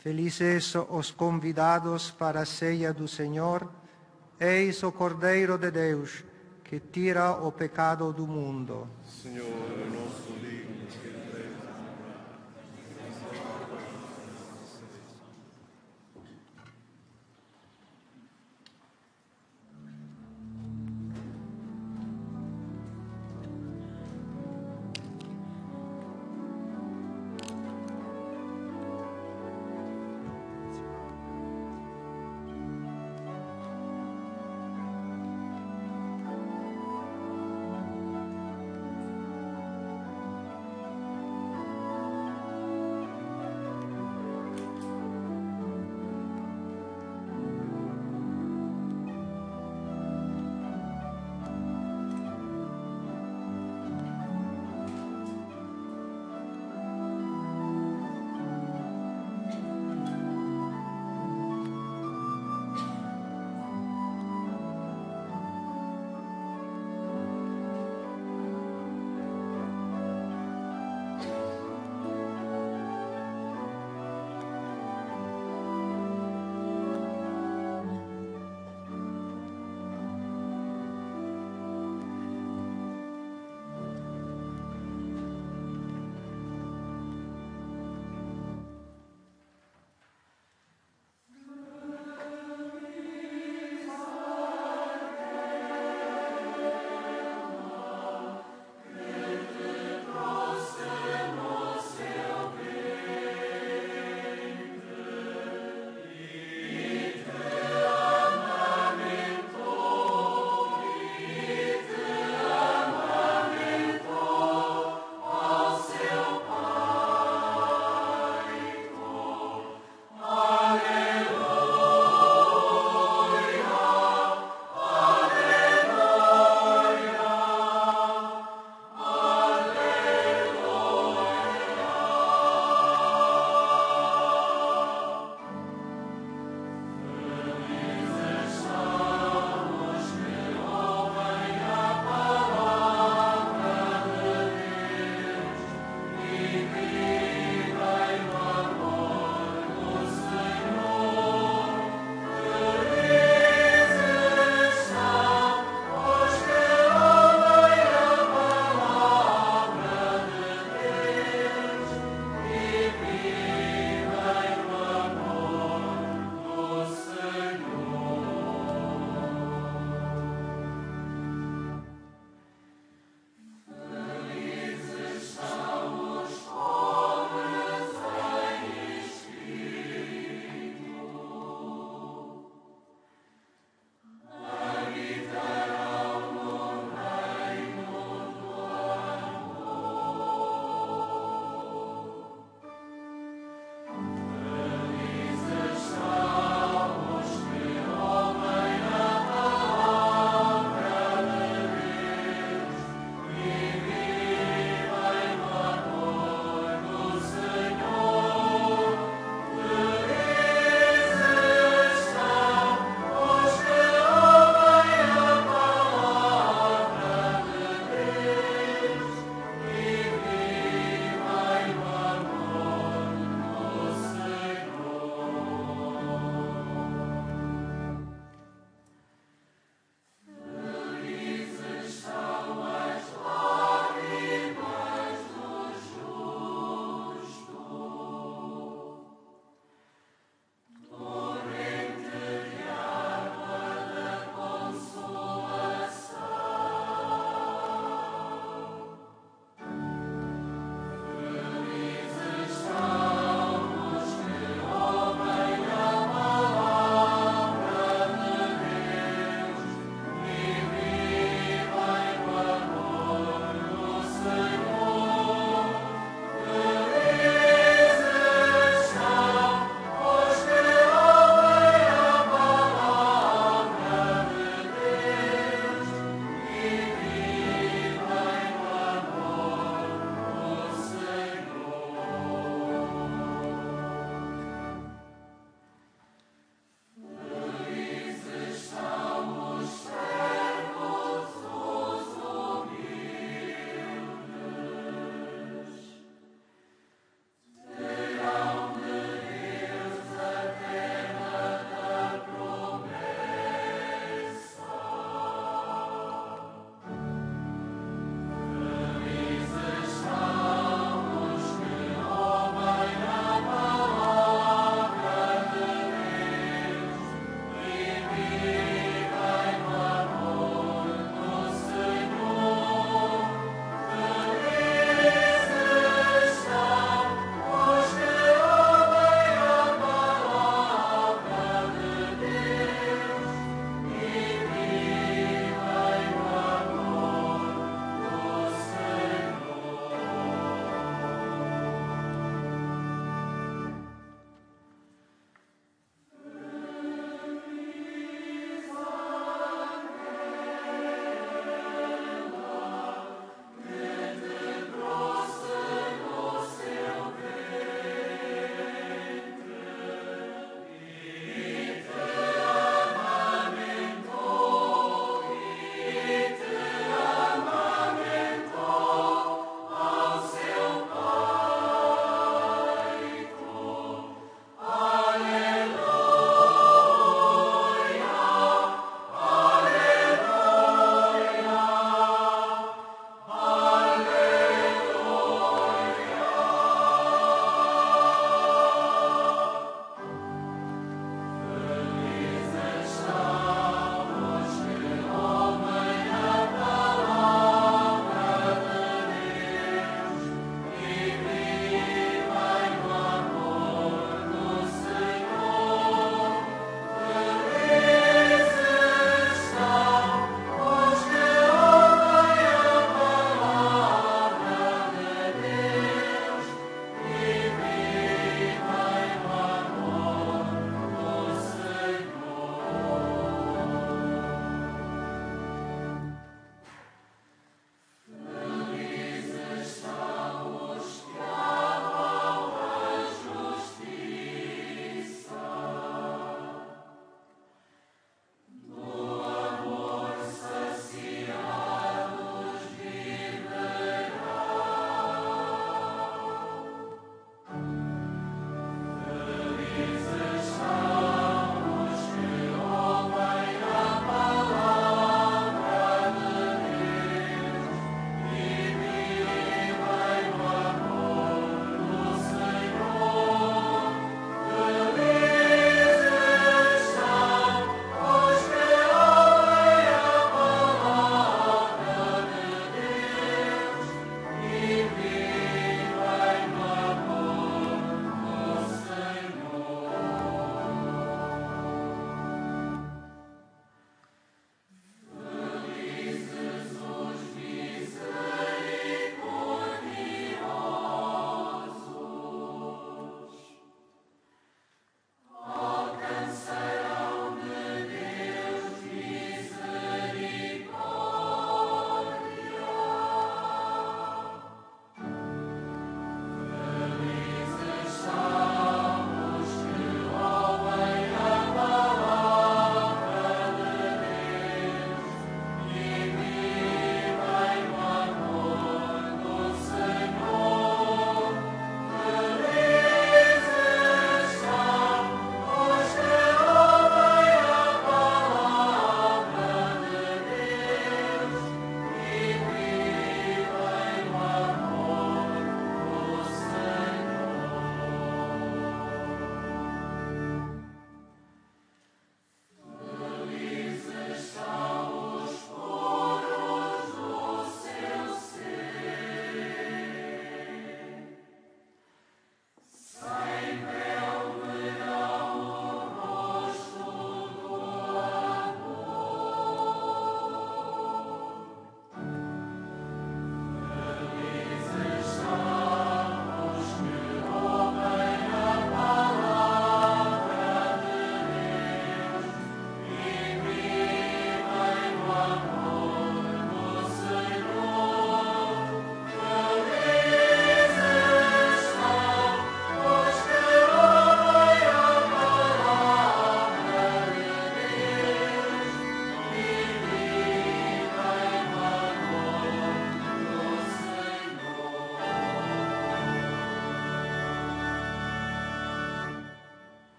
Felices os convidados para a ceia do Senhor. Eis o Cordeiro de Deus, que tira o pecado do mundo. Senhor, eu não sou digno de que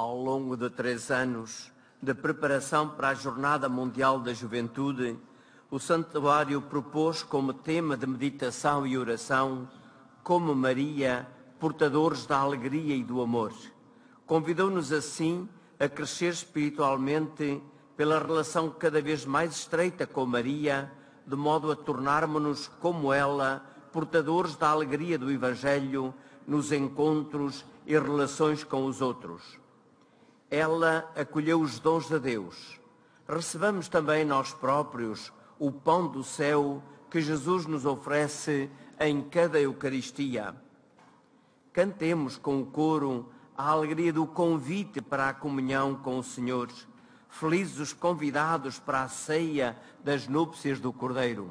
ao longo de três anos de preparação para a Jornada Mundial da Juventude, o Santuário propôs como tema de meditação e oração, como Maria, portadores da alegria e do amor. Convidou-nos assim a crescer espiritualmente pela relação cada vez mais estreita com Maria, de modo a tornarmos-nos, como ela, portadores da alegria do Evangelho nos encontros e relações com os outros. Ela acolheu os dons de Deus. Recebamos também nós próprios o pão do céu que Jesus nos oferece em cada Eucaristia. Cantemos com o coro a alegria do convite para a comunhão com o Senhor. Felizes os convidados para a ceia das núpcias do Cordeiro.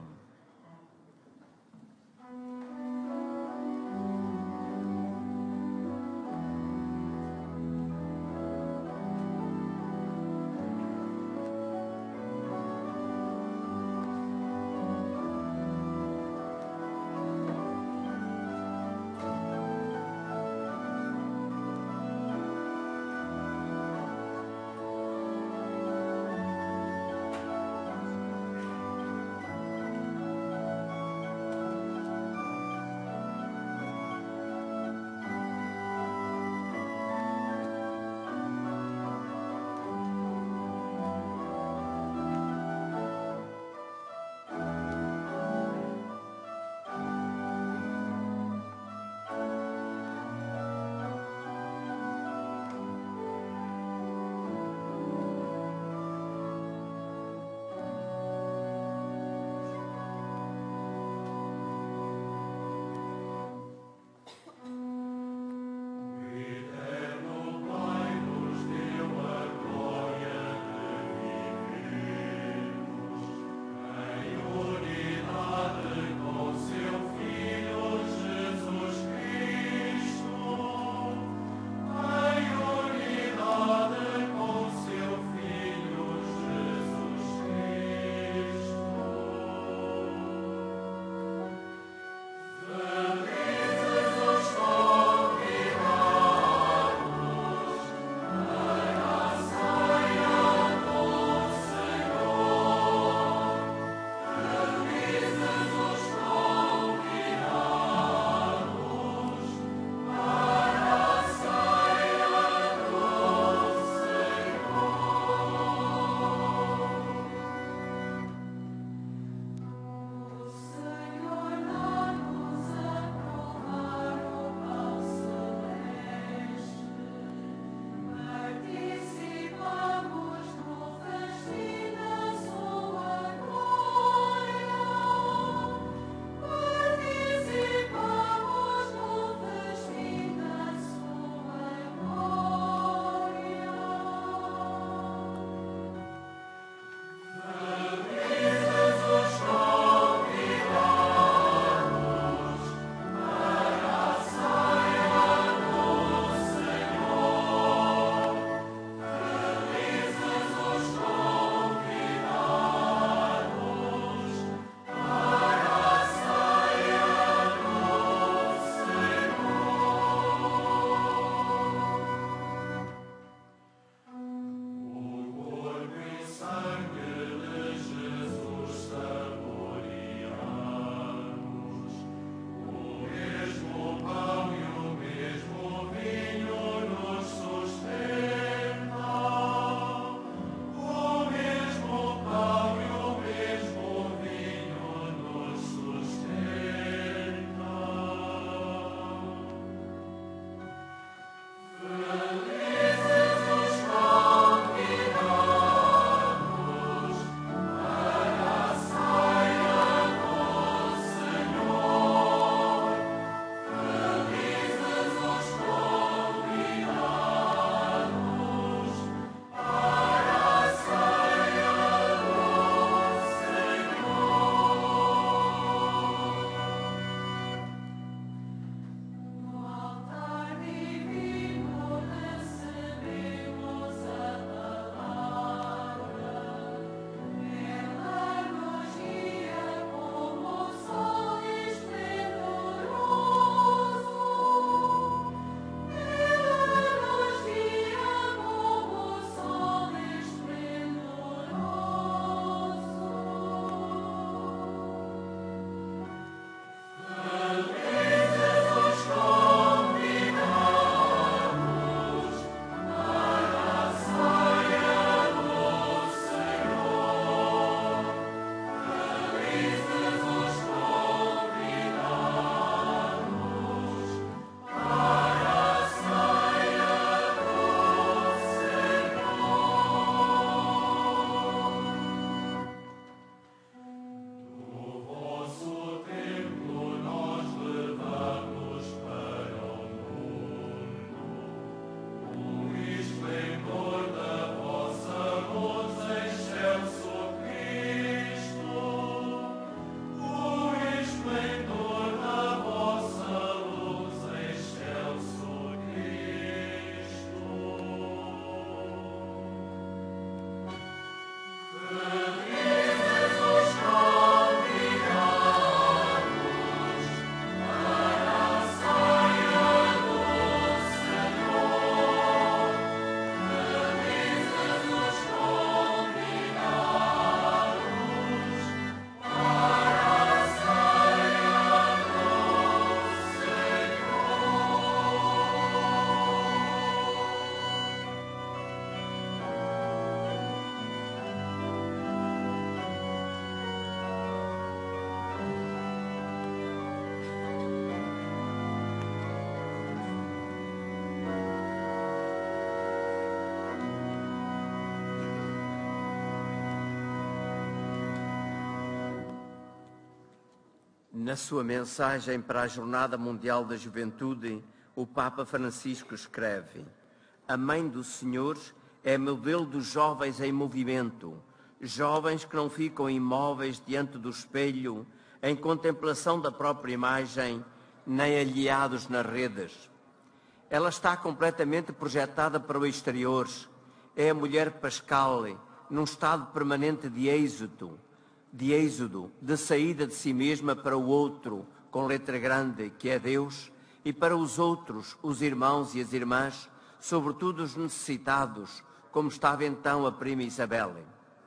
Na sua mensagem para a Jornada Mundial da Juventude, o Papa Francisco escreve: a Mãe do Senhor é modelo dos jovens em movimento, jovens que não ficam imóveis diante do espelho, em contemplação da própria imagem, nem alheados nas redes. Ela está completamente projetada para o exterior. É a mulher pascal, num estado permanente de êxodo, de êxodo, de saída de si mesma para o outro, com letra grande, que é Deus, e para os outros, os irmãos e as irmãs, sobretudo os necessitados, como estava então a prima Isabel.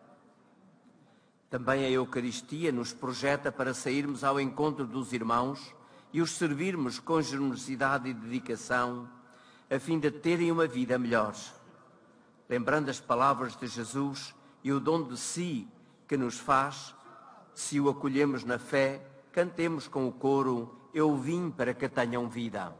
Também a Eucaristia nos projeta para sairmos ao encontro dos irmãos e os servirmos com generosidade e dedicação, a fim de terem uma vida melhor. Lembrando as palavras de Jesus e o dom de si que nos faz, se o acolhemos na fé, cantemos com o coro: eu vim para que tenham vida.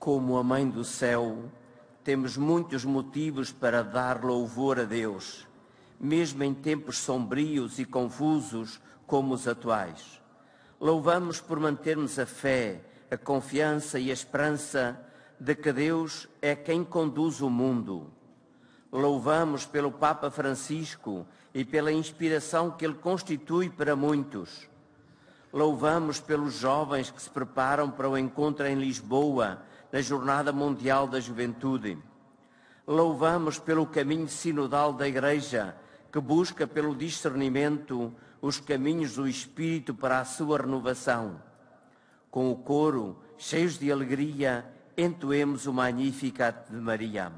Como a Mãe do Céu, temos muitos motivos para dar louvor a Deus, mesmo em tempos sombrios e confusos como os atuais. Louvamos por mantermos a fé, a confiança e a esperança de que Deus é quem conduz o mundo. Louvamos pelo Papa Francisco e pela inspiração que ele constitui para muitos. Louvamos pelos jovens que se preparam para o encontro em Lisboa, na Jornada Mundial da Juventude. Louvamos pelo caminho sinodal da Igreja, que busca pelo discernimento os caminhos do Espírito para a sua renovação. Com o coro, cheios de alegria, entoemos o Magnificat de Maria.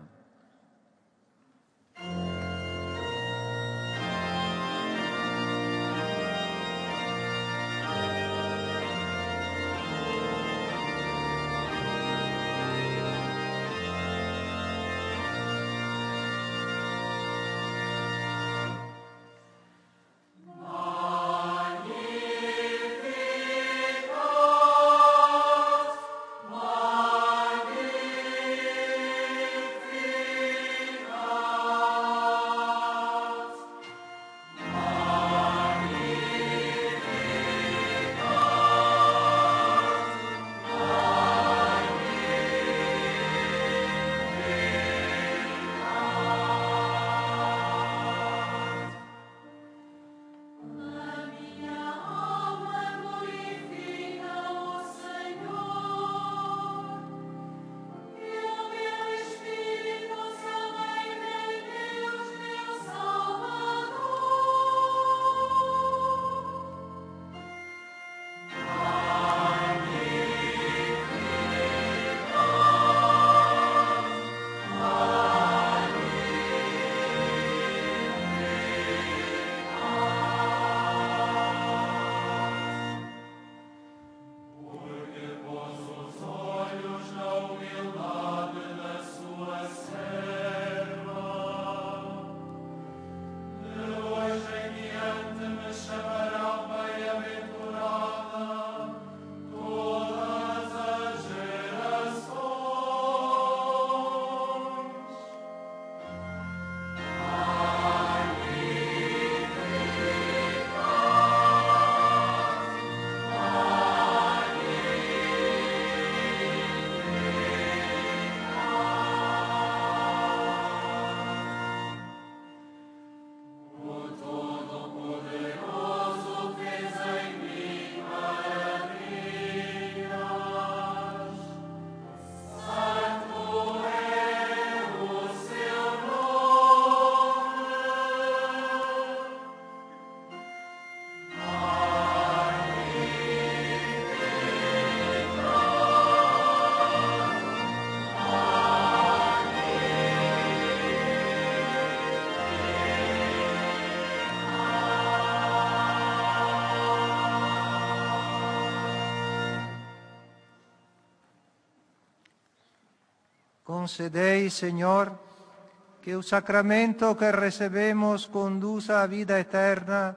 Concedei, Senhor, que o sacramento que recebemos conduza à vida eterna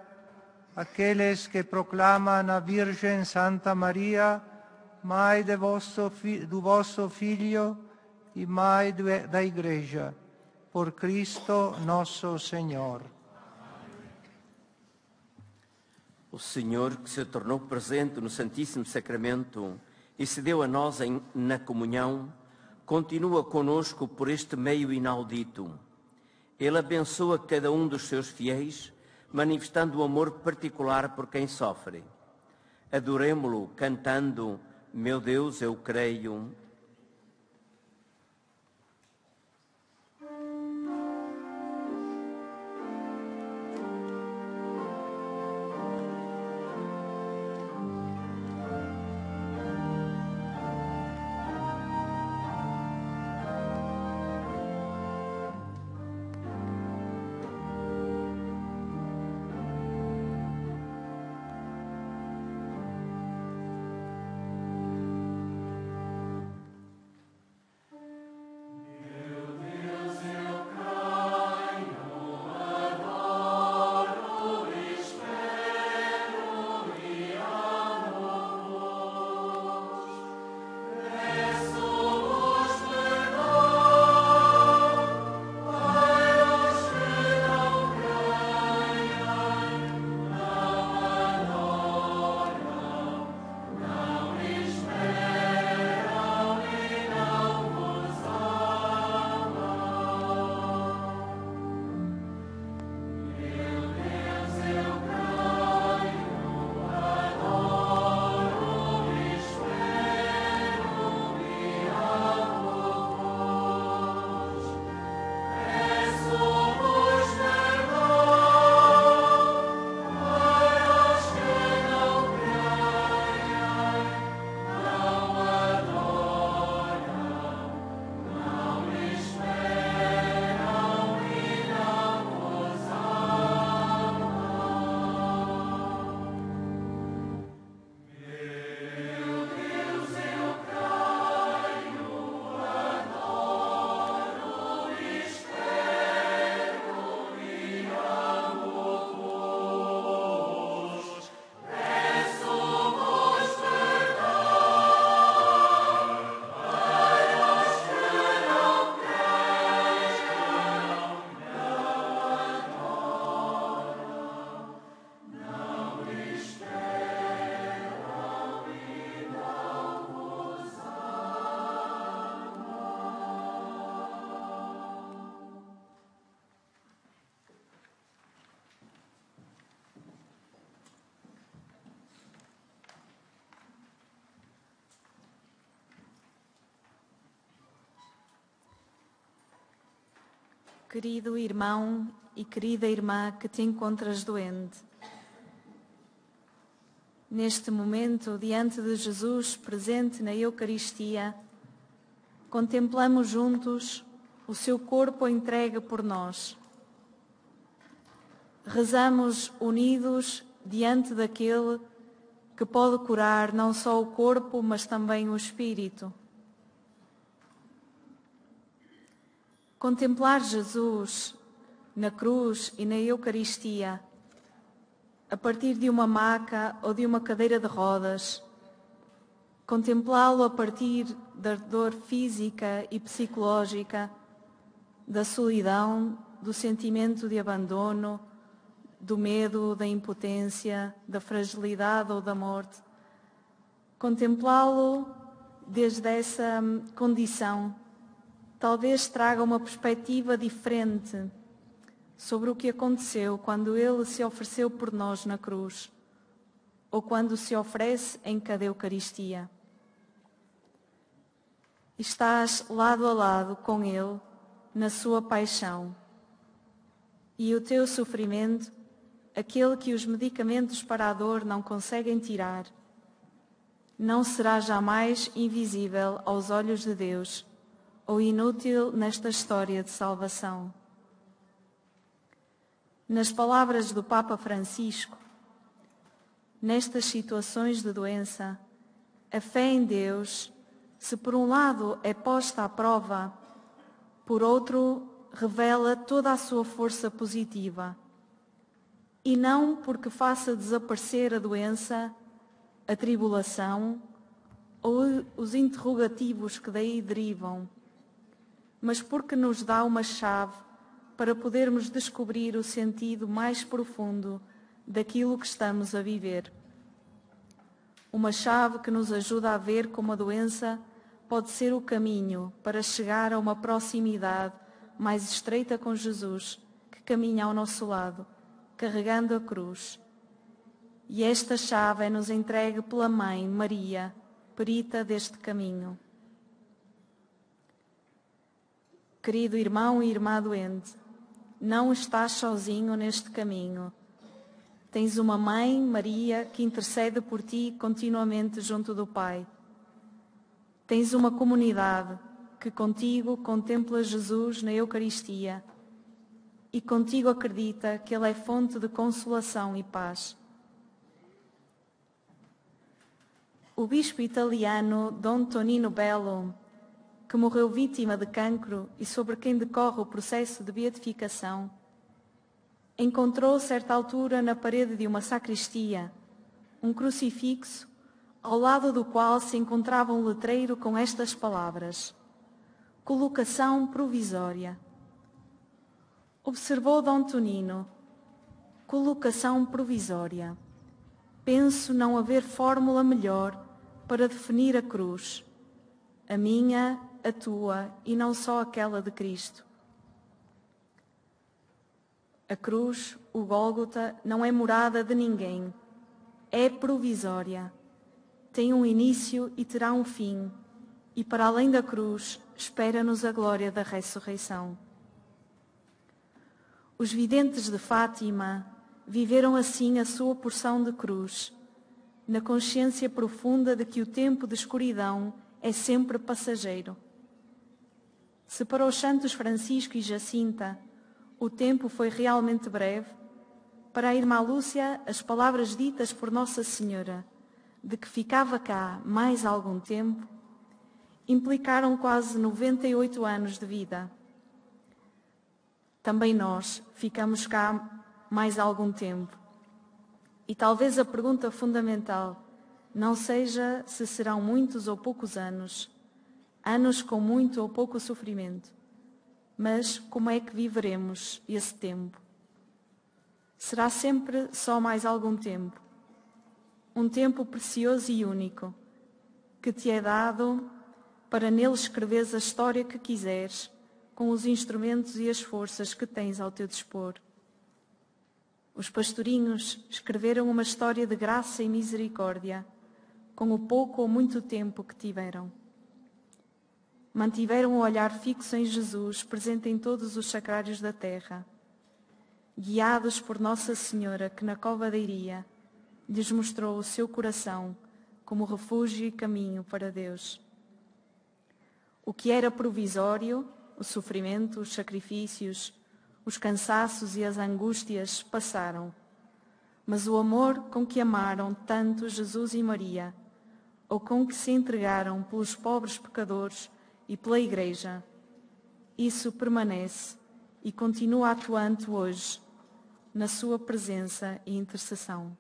aqueles que proclamam a Virgem Santa Maria, Mãe de vosso, do vosso Filho e Mãe da Igreja, por Cristo nosso Senhor. O Senhor, que se tornou presente no Santíssimo Sacramento e se deu a nós em, na comunhão, continua conosco por este meio inaudito. Ele abençoa cada um dos seus fiéis, manifestando o amor particular por quem sofre. Adoremo-lo cantando: Meu Deus, eu creio. Querido irmão e querida irmã que te encontras doente, neste momento, diante de Jesus presente na Eucaristia, contemplamos juntos o seu corpo entregue por nós. Rezamos unidos diante daquele que pode curar não só o corpo, mas também o espírito. Contemplar Jesus na cruz e na Eucaristia, a partir de uma maca ou de uma cadeira de rodas, contemplá-lo a partir da dor física e psicológica, da solidão, do sentimento de abandono, do medo, da impotência, da fragilidade ou da morte. Contemplá-lo desde essa condição talvez traga uma perspectiva diferente sobre o que aconteceu quando ele se ofereceu por nós na cruz, ou quando se oferece em cada Eucaristia. Estás lado a lado com ele na sua paixão, e o teu sofrimento, aquele que os medicamentos para a dor não conseguem tirar, não será jamais invisível aos olhos de Deus ou inútil nesta história de salvação. Nas palavras do Papa Francisco, nestas situações de doença, a fé em Deus, se por um lado é posta à prova, por outro revela toda a sua força positiva. E não porque faça desaparecer a doença, a tribulação ou os interrogativos que daí derivam, mas porque nos dá uma chave para podermos descobrir o sentido mais profundo daquilo que estamos a viver. Uma chave que nos ajuda a ver como a doença pode ser o caminho para chegar a uma proximidade mais estreita com Jesus, que caminha ao nosso lado, carregando a cruz. E esta chave é-nos entregue pela Mãe Maria, perita deste caminho. Querido irmão e irmã doente, não estás sozinho neste caminho. Tens uma Mãe, Maria, que intercede por ti continuamente junto do Pai. Tens uma comunidade que contigo contempla Jesus na Eucaristia e contigo acredita que Ele é fonte de consolação e paz. O bispo italiano Dom Tonino Bello, que morreu vítima de cancro e sobre quem decorre o processo de beatificação, encontrou, certa altura, na parede de uma sacristia, um crucifixo, ao lado do qual se encontrava um letreiro com estas palavras: colocação provisória. Observou Dom Tonino: colocação provisória. Penso não haver fórmula melhor para definir a cruz, a minha, a tua e não só aquela de Cristo. A cruz, o Gólgota, não é morada de ninguém, é provisória. Tem um início e terá um fim, e para além da cruz, espera-nos a glória da ressurreição. Os videntes de Fátima viveram assim a sua porção de cruz, na consciência profunda de que o tempo de escuridão é sempre passageiro. Se para os santos Francisco e Jacinta o tempo foi realmente breve, para a irmã Lúcia as palavras ditas por Nossa Senhora de que ficava cá mais algum tempo implicaram quase noventa e oito anos de vida. Também nós ficamos cá mais algum tempo. E talvez a pergunta fundamental não seja se serão muitos ou poucos anos, anos com muito ou pouco sofrimento, mas como é que viveremos esse tempo? Será sempre só mais algum tempo, um tempo precioso e único, que te é dado para nele escreveres a história que quiseres, com os instrumentos e as forças que tens ao teu dispor. Os pastorinhos escreveram uma história de graça e misericórdia, com o pouco ou muito tempo que tiveram. mantiveram o olhar fixo em Jesus, presente em todos os sacrários da terra. Guiados por Nossa Senhora, que na cova da Iria lhes mostrou o seu coração como refúgio e caminho para Deus. O que era provisório, o sofrimento, os sacrifícios, os cansaços e as angústias passaram, mas o amor com que amaram tanto Jesus e Maria, ou com que se entregaram pelos pobres pecadores e pela Igreja, isso permanece e continua atuante hoje, na sua presença e intercessão.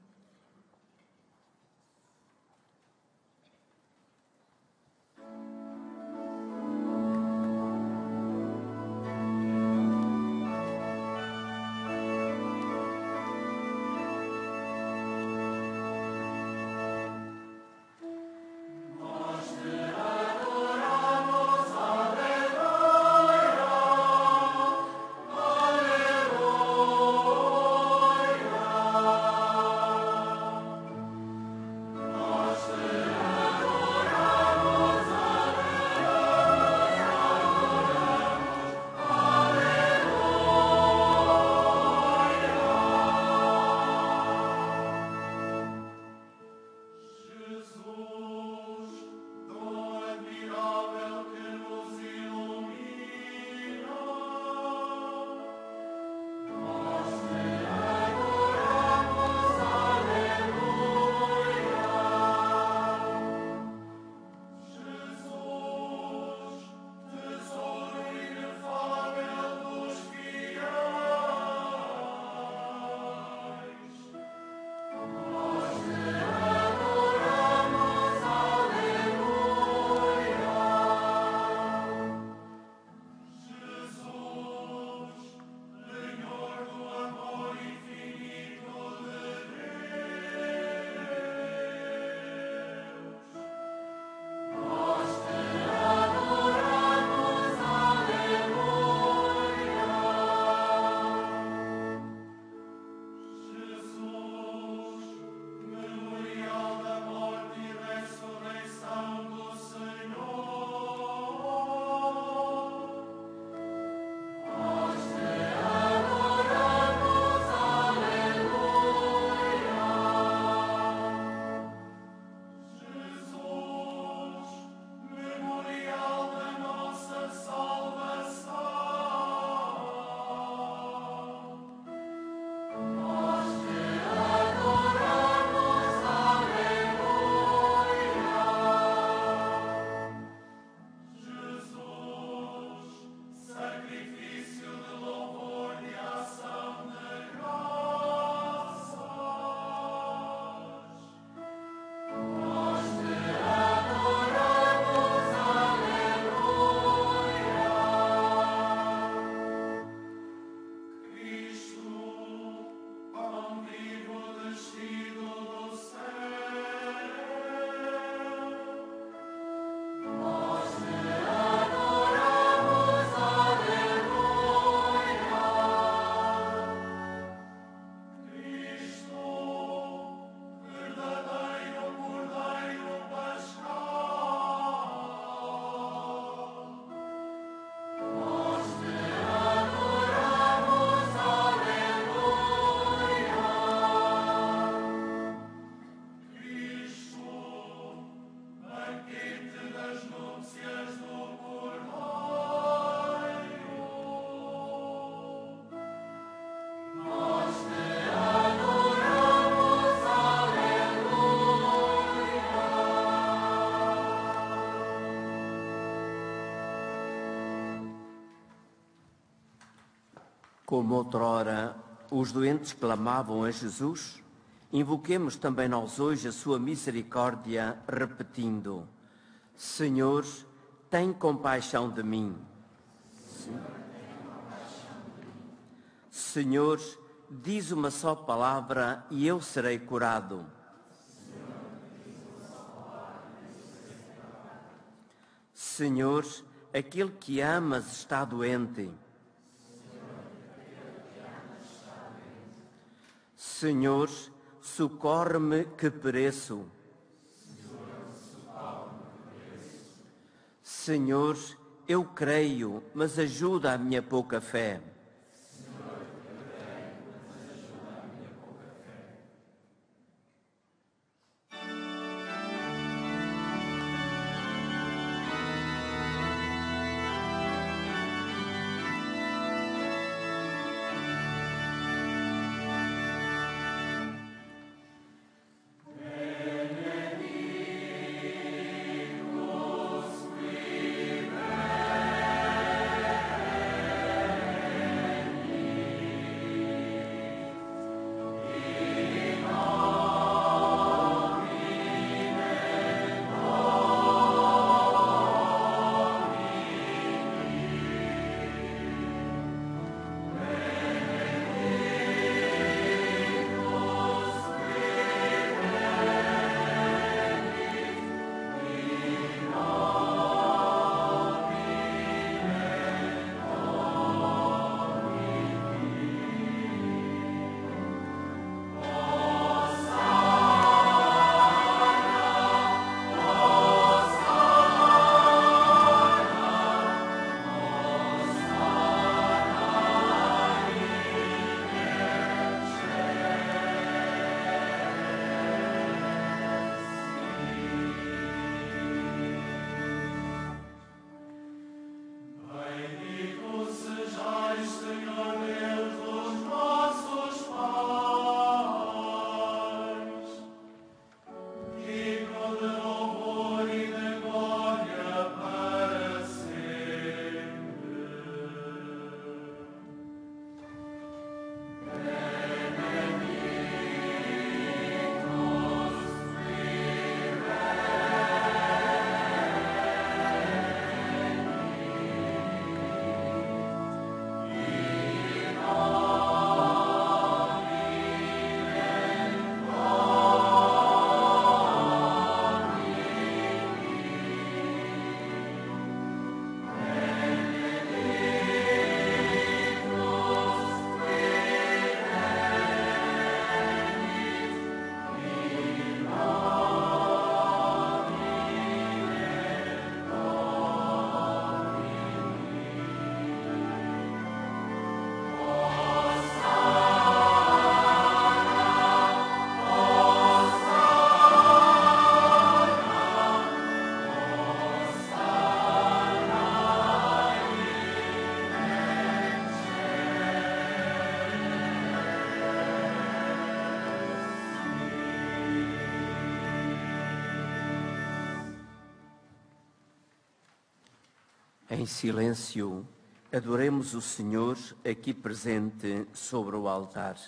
Como outrora os doentes clamavam a Jesus, invoquemos também nós hoje a sua misericórdia, repetindo: Senhor, tem compaixão de mim. Senhor, diz uma só palavra e eu serei curado. Senhor, aquele que amas está doente. Senhor, socorre-me que pereço. Senhor, Eu creio, mas ajuda a minha pouca fé. Em silêncio, adoremos o Senhor aqui presente sobre o altar.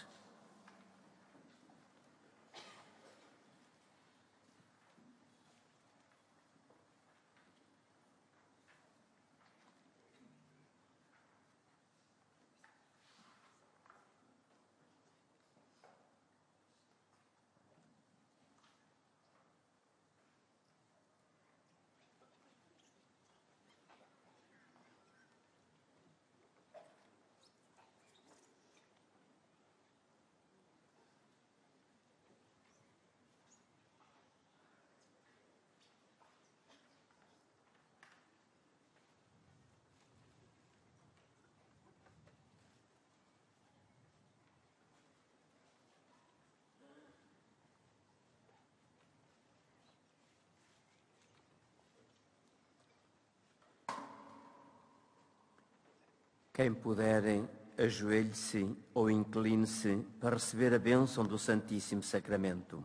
Quem puder, ajoelhe-se ou incline-se para receber a bênção do Santíssimo Sacramento.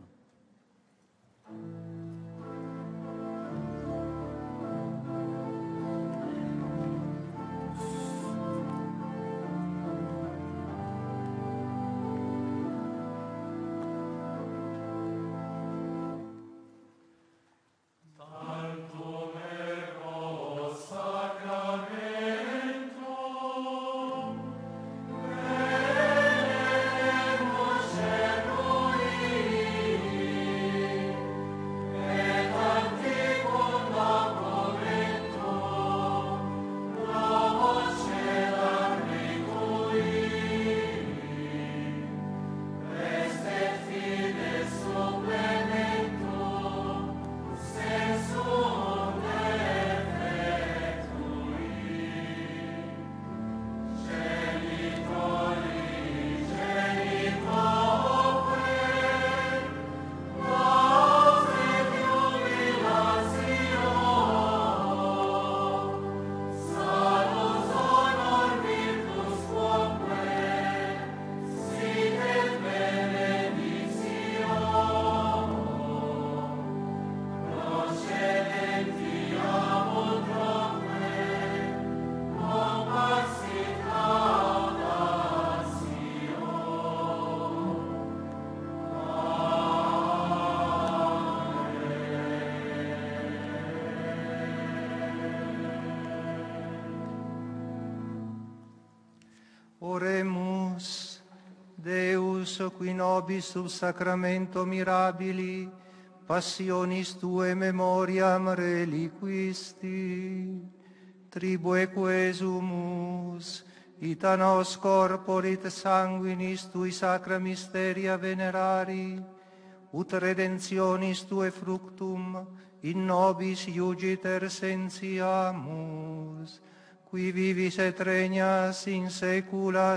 Deus, qui nobis sub sacramento mirabili, passionis Tuae memoriam reliquisti, tribue quesumus, ita nos corporit sanguinis Tui sacra mysteria venerari, ut redemptionis Tuae fructum in nobis iugiter sentiamus, qui vivis et regnas in saecula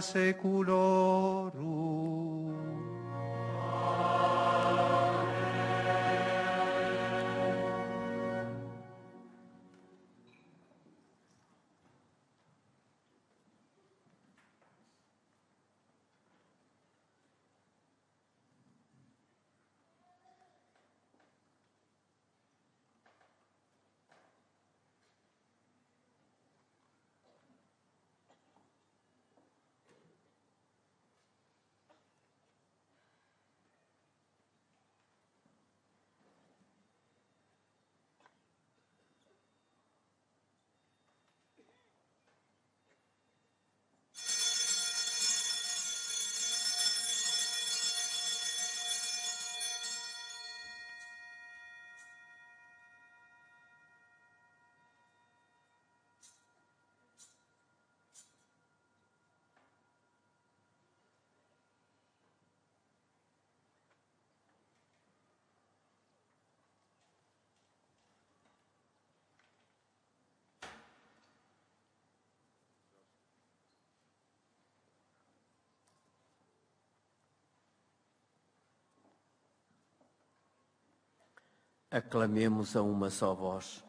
saeculorum. Aclamemos a uma só voz.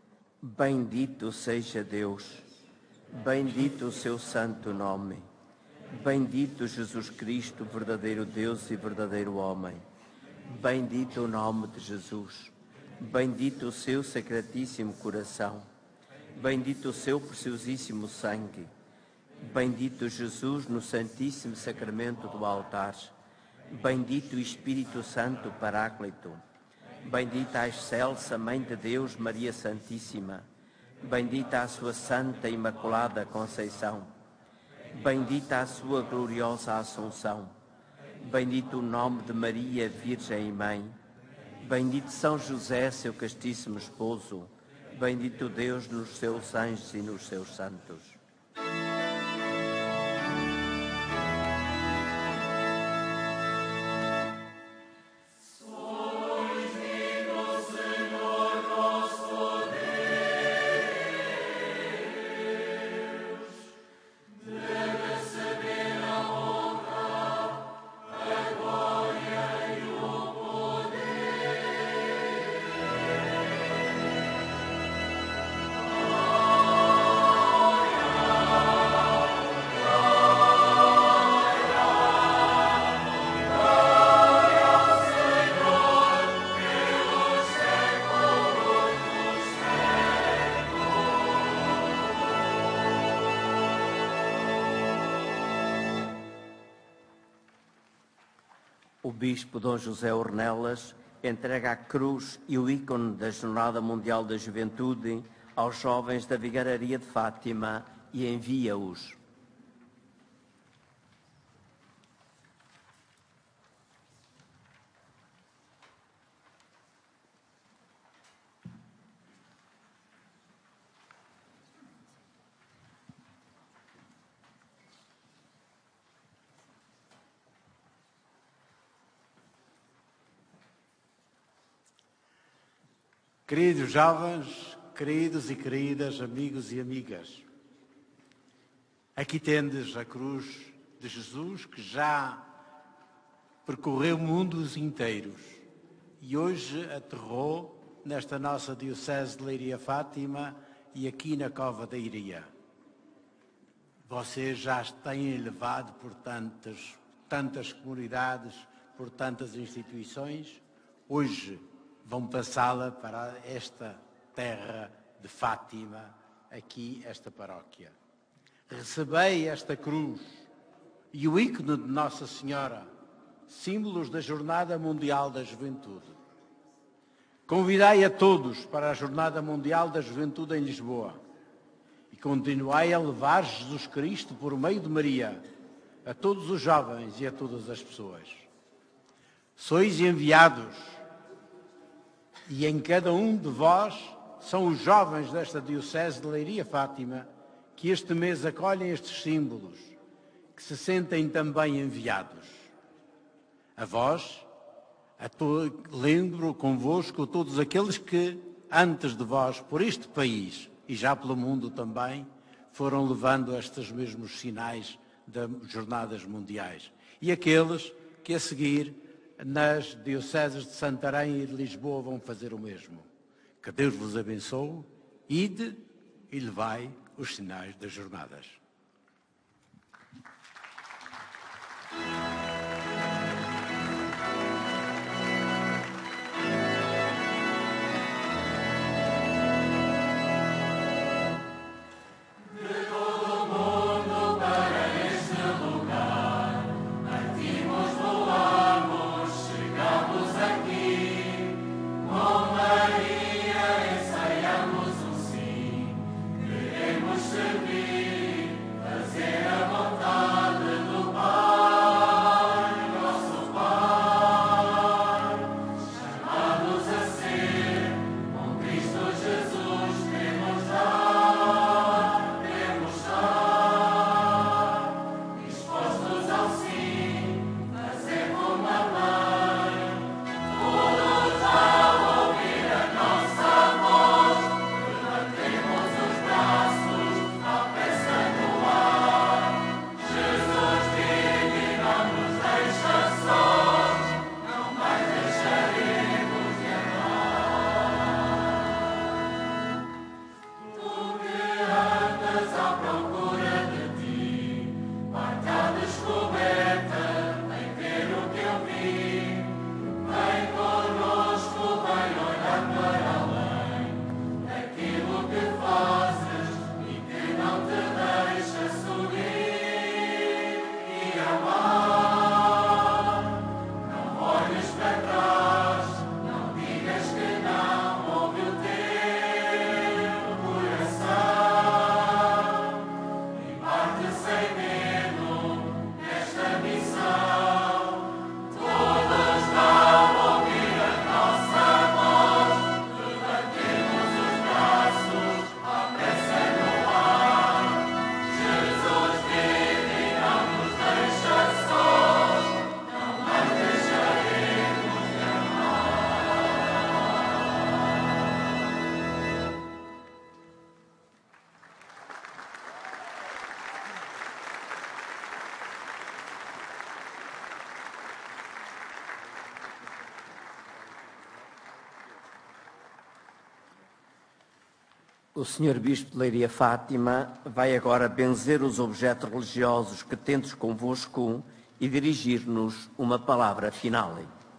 Bendito seja Deus, bendito o seu santo nome, bendito Jesus Cristo, verdadeiro Deus e verdadeiro homem, bendito o nome de Jesus, bendito o seu sacratíssimo coração, bendito o seu preciosíssimo sangue, bendito Jesus no santíssimo sacramento do altar, bendito o Espírito Santo Paráclito, bendita a excelsa Mãe de Deus, Maria Santíssima, bendita a sua Santa Imaculada Conceição, bendita a sua gloriosa Assunção, bendito o nome de Maria, Virgem e Mãe, bendito São José, seu castíssimo esposo, bendito Deus nos seus anjos e nos seus santos. O Bispo Dom José Ornelas entrega a cruz e o ícone da Jornada Mundial da Juventude aos jovens da Vigararia de Fátima e envia-os. Queridos jovens, queridos e queridas, amigos e amigas, aqui tendes a cruz de Jesus que já percorreu mundos inteiros e hoje aterrou nesta nossa Diocese de Leiria Fátima e aqui na Cova da Iria. Vocês já têm levado por tantas, tantas comunidades, por tantas instituições, hoje vão passá-la para esta terra de Fátima, aqui esta paróquia. Recebei esta cruz e o ícone de Nossa Senhora, símbolos da Jornada Mundial da Juventude. Convidai a todos para a Jornada Mundial da Juventude em Lisboa e continuai a levar Jesus Cristo por meio de Maria a todos os jovens e a todas as pessoas. Sois enviados, e em cada um de vós são os jovens desta Diocese de Leiria Fátima que este mês acolhem estes símbolos, que se sentem também enviados. A vós, a to... lembro convosco todos aqueles que, antes de vós, por este país e já pelo mundo também, foram levando estes mesmos sinais das Jornadas Mundiais. E aqueles que a seguir, nas dioceses de Santarém e de Lisboa, vão fazer o mesmo. Que Deus vos abençoe, ide e levai os sinais das jornadas. O senhor Bispo de Leiria Fátima vai agora benzer os objetos religiosos que tendes convosco e dirigir-nos uma palavra final.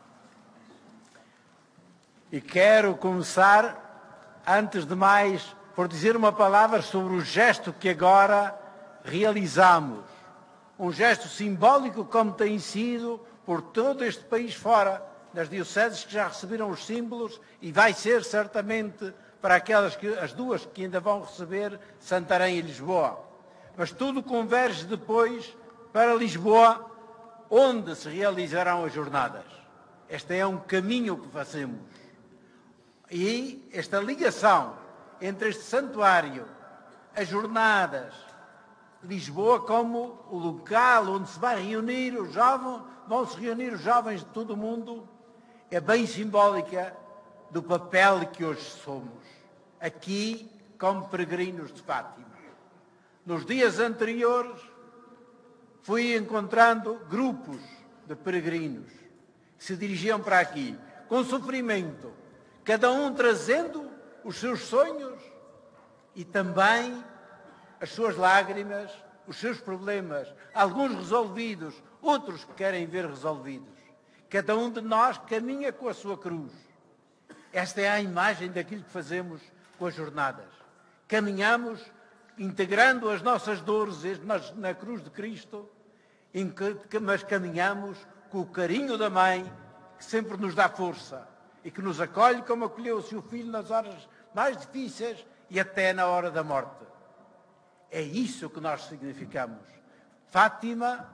E quero começar, antes de mais, por dizer uma palavra sobre o gesto que agora realizamos. Um gesto simbólico, como tem sido por todo este país fora, das dioceses que já receberam os símbolos, e vai ser certamente para aquelas que, as duas que ainda vão receber, Santarém e Lisboa. Mas tudo converge depois para Lisboa, onde se realizarão as jornadas. Este é um caminho que fazemos. E esta ligação entre este santuário, as jornadas, Lisboa como o local onde se vai reunir os jovens, vão se reunir os jovens de todo o mundo, é bem simbólica do papel que hoje somos, aqui como peregrinos de Fátima. Nos dias anteriores fui encontrando grupos de peregrinos que se dirigiam para aqui, com sofrimento, cada um trazendo os seus sonhos e também as suas lágrimas, os seus problemas, alguns resolvidos, outros que querem ver resolvidos. Cada um de nós caminha com a sua cruz. Esta é a imagem daquilo que fazemos com as jornadas. Caminhamos integrando as nossas dores na cruz de Cristo, mas caminhamos com o carinho da Mãe, que sempre nos dá força e que nos acolhe como acolheu o seu filho nas horas mais difíceis e até na hora da morte. É isso que nós significamos. Fátima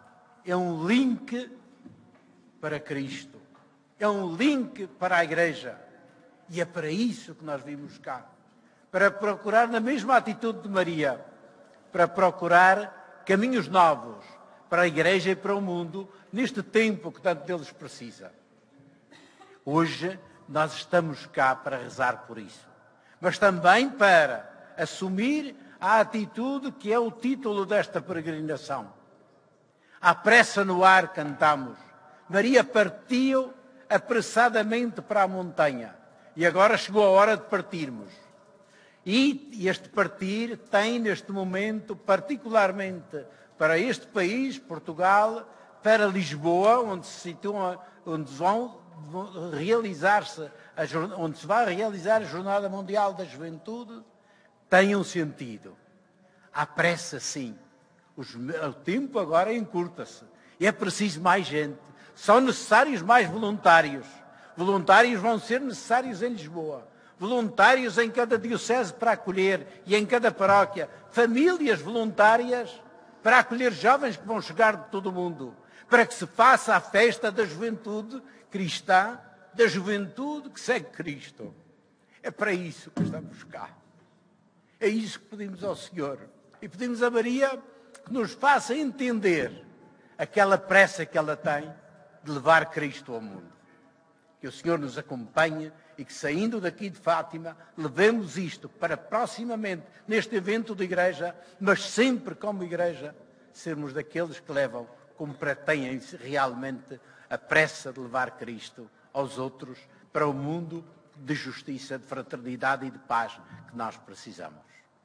é um link para Cristo, é um link para a Igreja. E é para isso que nós vimos cá, para procurar, na mesma atitude de Maria, para procurar caminhos novos para a Igreja e para o mundo, neste tempo que tanto deles precisa. Hoje nós estamos cá para rezar por isso, mas também para assumir a atitude que é o título desta peregrinação. À pressa no ar cantamos. Maria partiu apressadamente para a montanha e agora chegou a hora de partirmos. E este partir tem neste momento, particularmente para este país, Portugal, para Lisboa, onde se situam, onde vão realizar-se, onde se vai realizar a Jornada Mundial da Juventude, tem um sentido. Há pressa, sim. Os, o tempo agora encurta-se. É preciso mais gente. São necessários mais voluntários. Voluntários vão ser necessários em Lisboa. Voluntários em cada diocese para acolher e em cada paróquia. Famílias voluntárias para acolher jovens que vão chegar de todo o mundo. Para que se faça a festa da juventude cristã, da juventude que segue Cristo. É para isso que estamos cá. É isso que pedimos ao Senhor. E pedimos a Maria que nos faça entender aquela pressa que ela tem de levar Cristo ao mundo. Que o Senhor nos acompanhe e que, saindo daqui de Fátima, levemos isto para proximamente, neste evento de igreja, mas sempre como igreja, sermos daqueles que levam, como pretendem realmente, a pressa de levar Cristo aos outros para o mundo de justiça, de fraternidade e de paz que nós precisamos.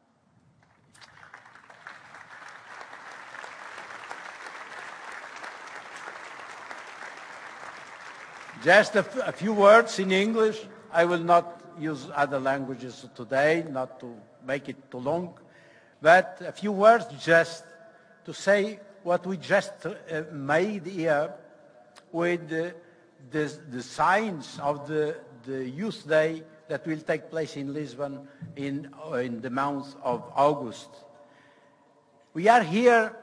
Just a, a few words in English. I will not use other languages today, not to make it too long, but a few words just to say what we just uh, made here with the, the, the signs of the, the Youth Day that will take place in Lisbon in, in the month of August. We are here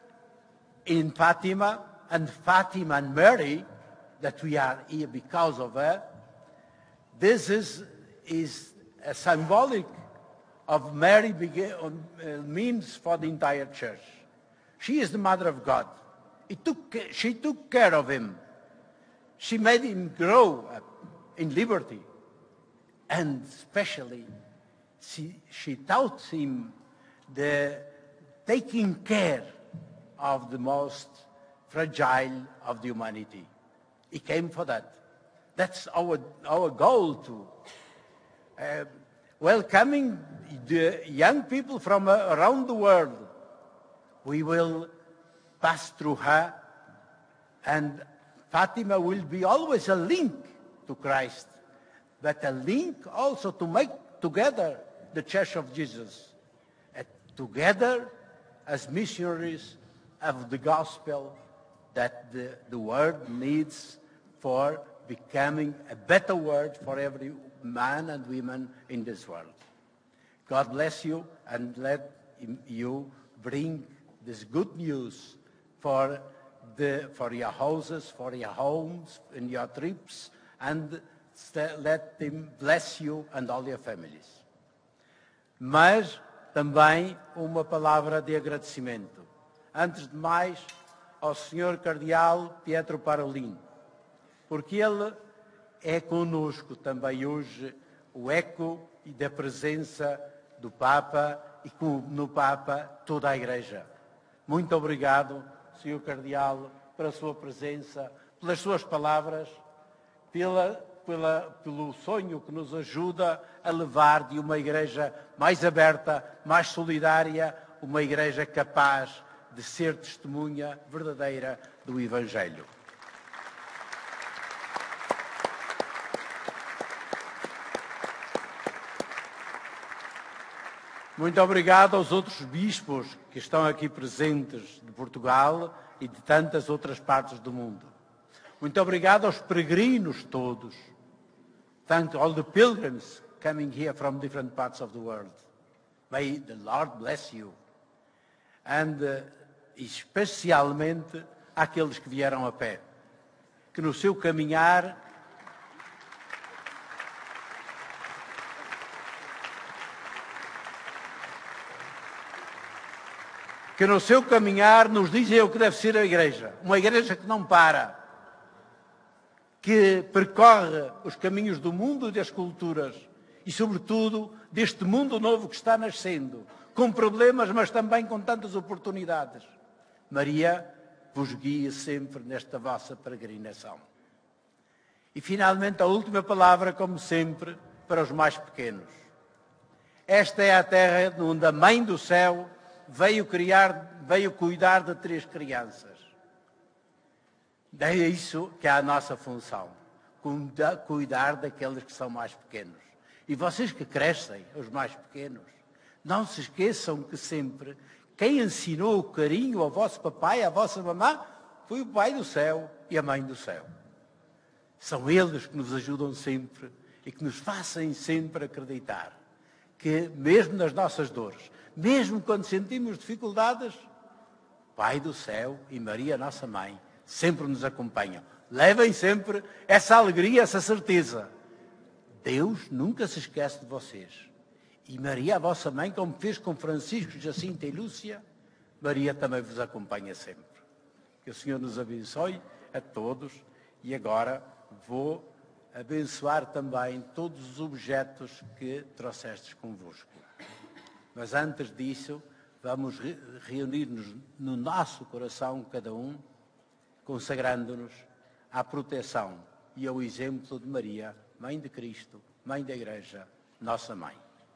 in Fatima, and Fatima and Mary, that we are here because of her. This is, is a symbolic of Mary uh, means for the entire church. She is the Mother of God. It took, she took care of him. She made him grow up in liberty. And especially, she, she taught him the taking care of the most fragile of the humanity. He came for that. That's our, our goal too. Uh, welcoming the young people from uh, around the world. We will pass through her, and Fatima will be always a link to Christ, but a link also to make together the Church of Jesus, uh, together as missionaries of the gospel that the, the world needs for becoming a better world for every man and woman in this world. God bless you, and let you bring this good news for, the, for your houses, for your homes, in your trips, and let him bless you and all your families. Mas também uma palavra de agradecimento. Antes de mais, ao senhor Cardeal Pietro Parolin, porque ele é conosco também hoje o eco da presença do Papa e no Papa toda a Igreja. Muito obrigado, senhor Cardeal, pela sua presença, pelas suas palavras, pela, pela, pelo sonho que nos ajuda a levar de uma Igreja mais aberta, mais solidária, uma Igreja capaz de ser testemunha verdadeira do Evangelho. Muito obrigado aos outros bispos que estão aqui presentes de Portugal e de tantas outras partes do mundo. Muito obrigado aos peregrinos todos. Thank all the pilgrims coming here from different parts of the world. May the Lord bless you. And uh, especialmente àqueles que vieram a pé, que no seu caminhar que no seu caminhar nos dizem o que deve ser a Igreja. Uma Igreja que não para, que percorre os caminhos do mundo e das culturas e, sobretudo, deste mundo novo que está nascendo, com problemas, mas também com tantas oportunidades. Maria vos guia sempre nesta vossa peregrinação. E, finalmente, a última palavra, como sempre, para os mais pequenos. Esta é a terra onde a Mãe do Céu veio criar, veio cuidar de três crianças. É isso que é a nossa função, cuidar daqueles que são mais pequenos. E vocês que crescem, os mais pequenos, não se esqueçam que sempre quem ensinou o carinho ao vosso papai, à vossa mamã, foi o Pai do Céu e a Mãe do Céu. São eles que nos ajudam sempre e que nos fazem sempre acreditar que, mesmo nas nossas dores, mesmo quando sentimos dificuldades, Pai do Céu e Maria, nossa Mãe, sempre nos acompanham. Levem sempre essa alegria, essa certeza. Deus nunca se esquece de vocês. E Maria, a vossa Mãe, como fez com Francisco, Jacinta e Lúcia, Maria também vos acompanha sempre. Que o Senhor nos abençoe a todos. E agora vou abençoar também todos os objetos que trouxestes convosco. Mas antes disso, vamos reunir-nos no nosso coração, cada um, consagrando-nos à proteção e ao exemplo de Maria, Mãe de Cristo, Mãe da Igreja, nossa Mãe.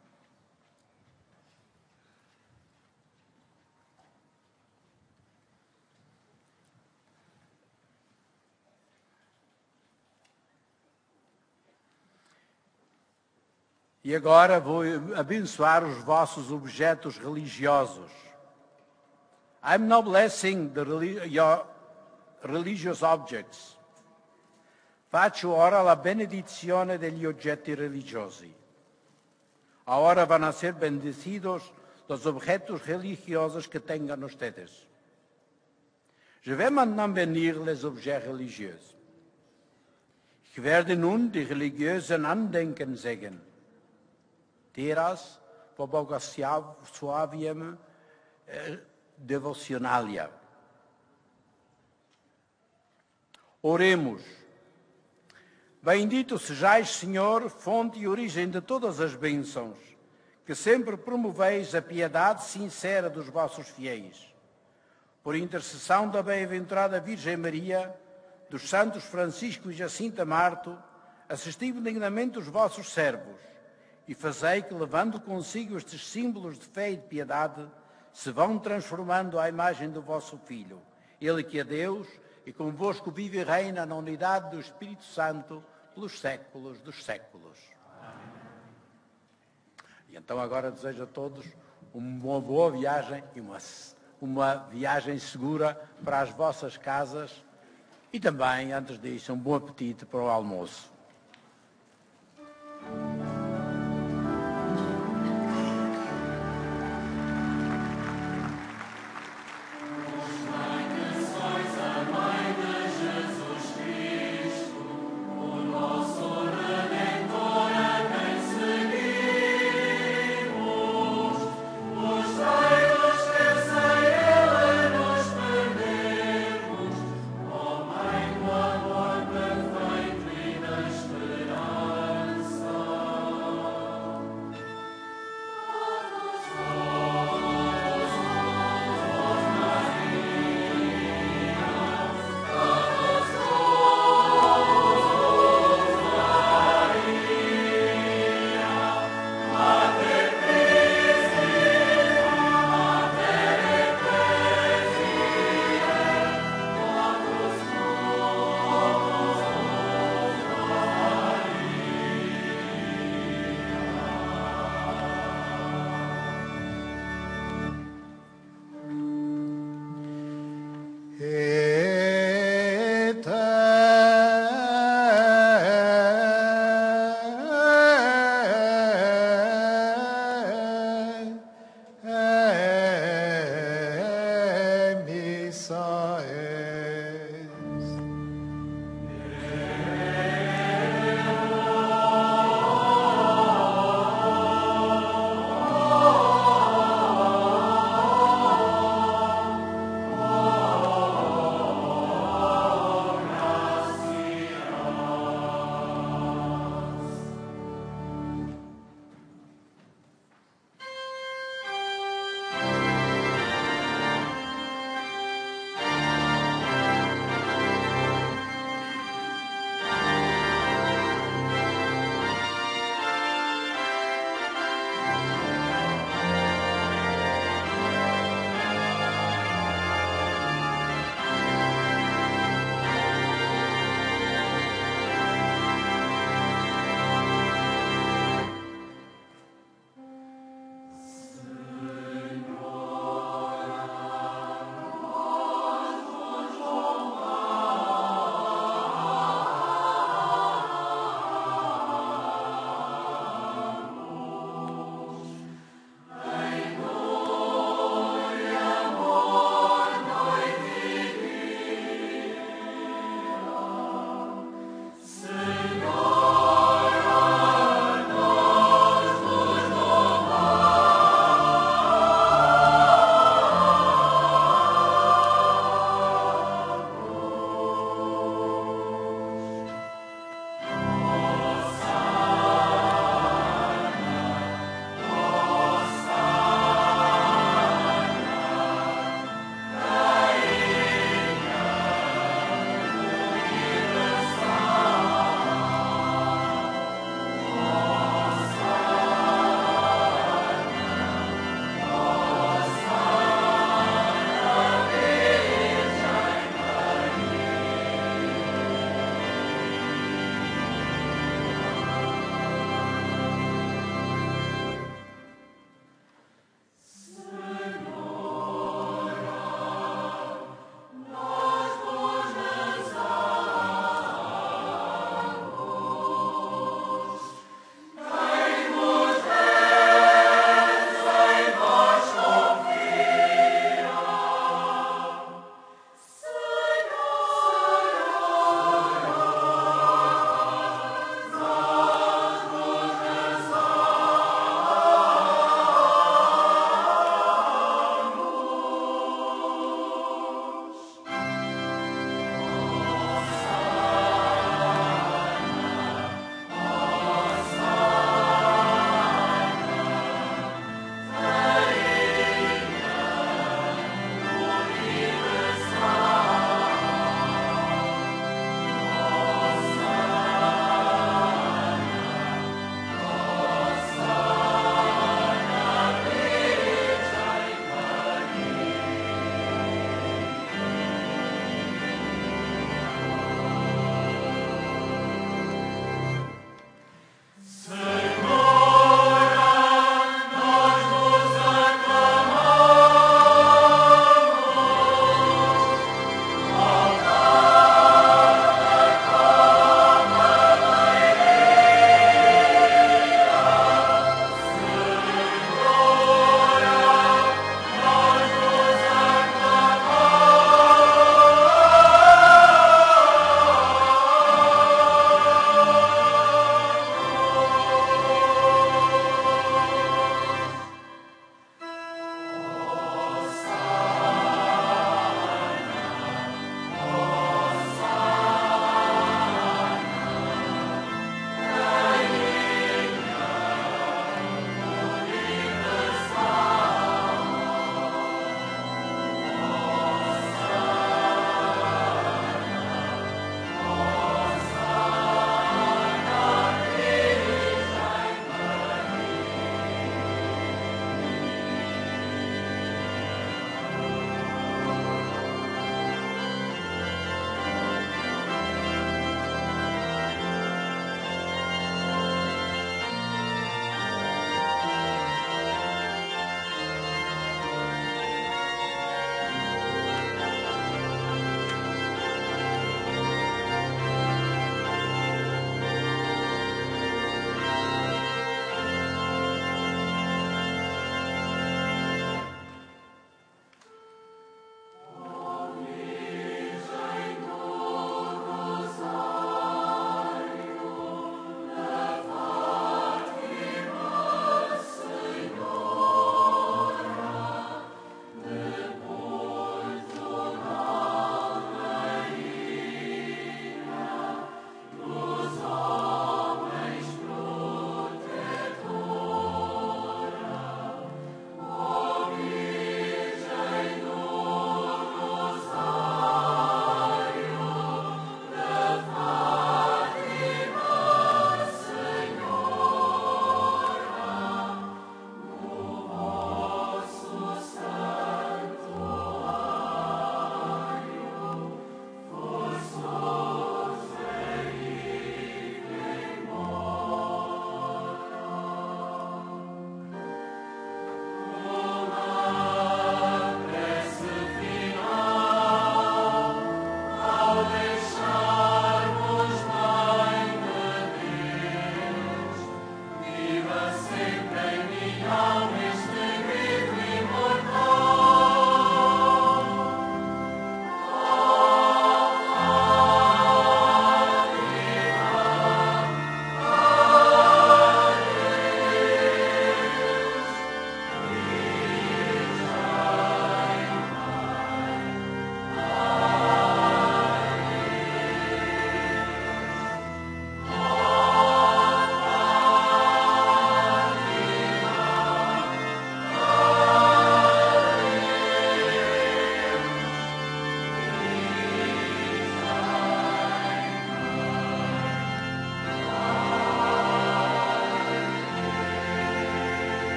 E agora vou abençoar os vossos objetos religiosos. I'm now blessing the your religious objects. Faccio ora la benedizione degli oggetti religiosi. Ahora van a ser bendecidos los objetos religiosos que tengan ustedes. Je vais maintenant bénir les objets religieux. Ich werde nun die religiösen Andenken segnen. Teraz pobłogosławiem devocionalia. Oremos. Bendito sejais, Senhor, fonte e origem de todas as bênçãos, que sempre promoveis a piedade sincera dos vossos fiéis. Por intercessão da bem-aventurada Virgem Maria, dos santos Francisco e Jacinta Marto, assisti benignamente os vossos servos, e fazei que, levando consigo estes símbolos de fé e de piedade, se vão transformando à imagem do vosso Filho. Ele que é Deus e convosco vive e reina na unidade do Espírito Santo pelos séculos dos séculos. Amém. E então agora desejo a todos uma boa viagem e uma, uma viagem segura para as vossas casas e também, antes disso, um bom apetite para o almoço.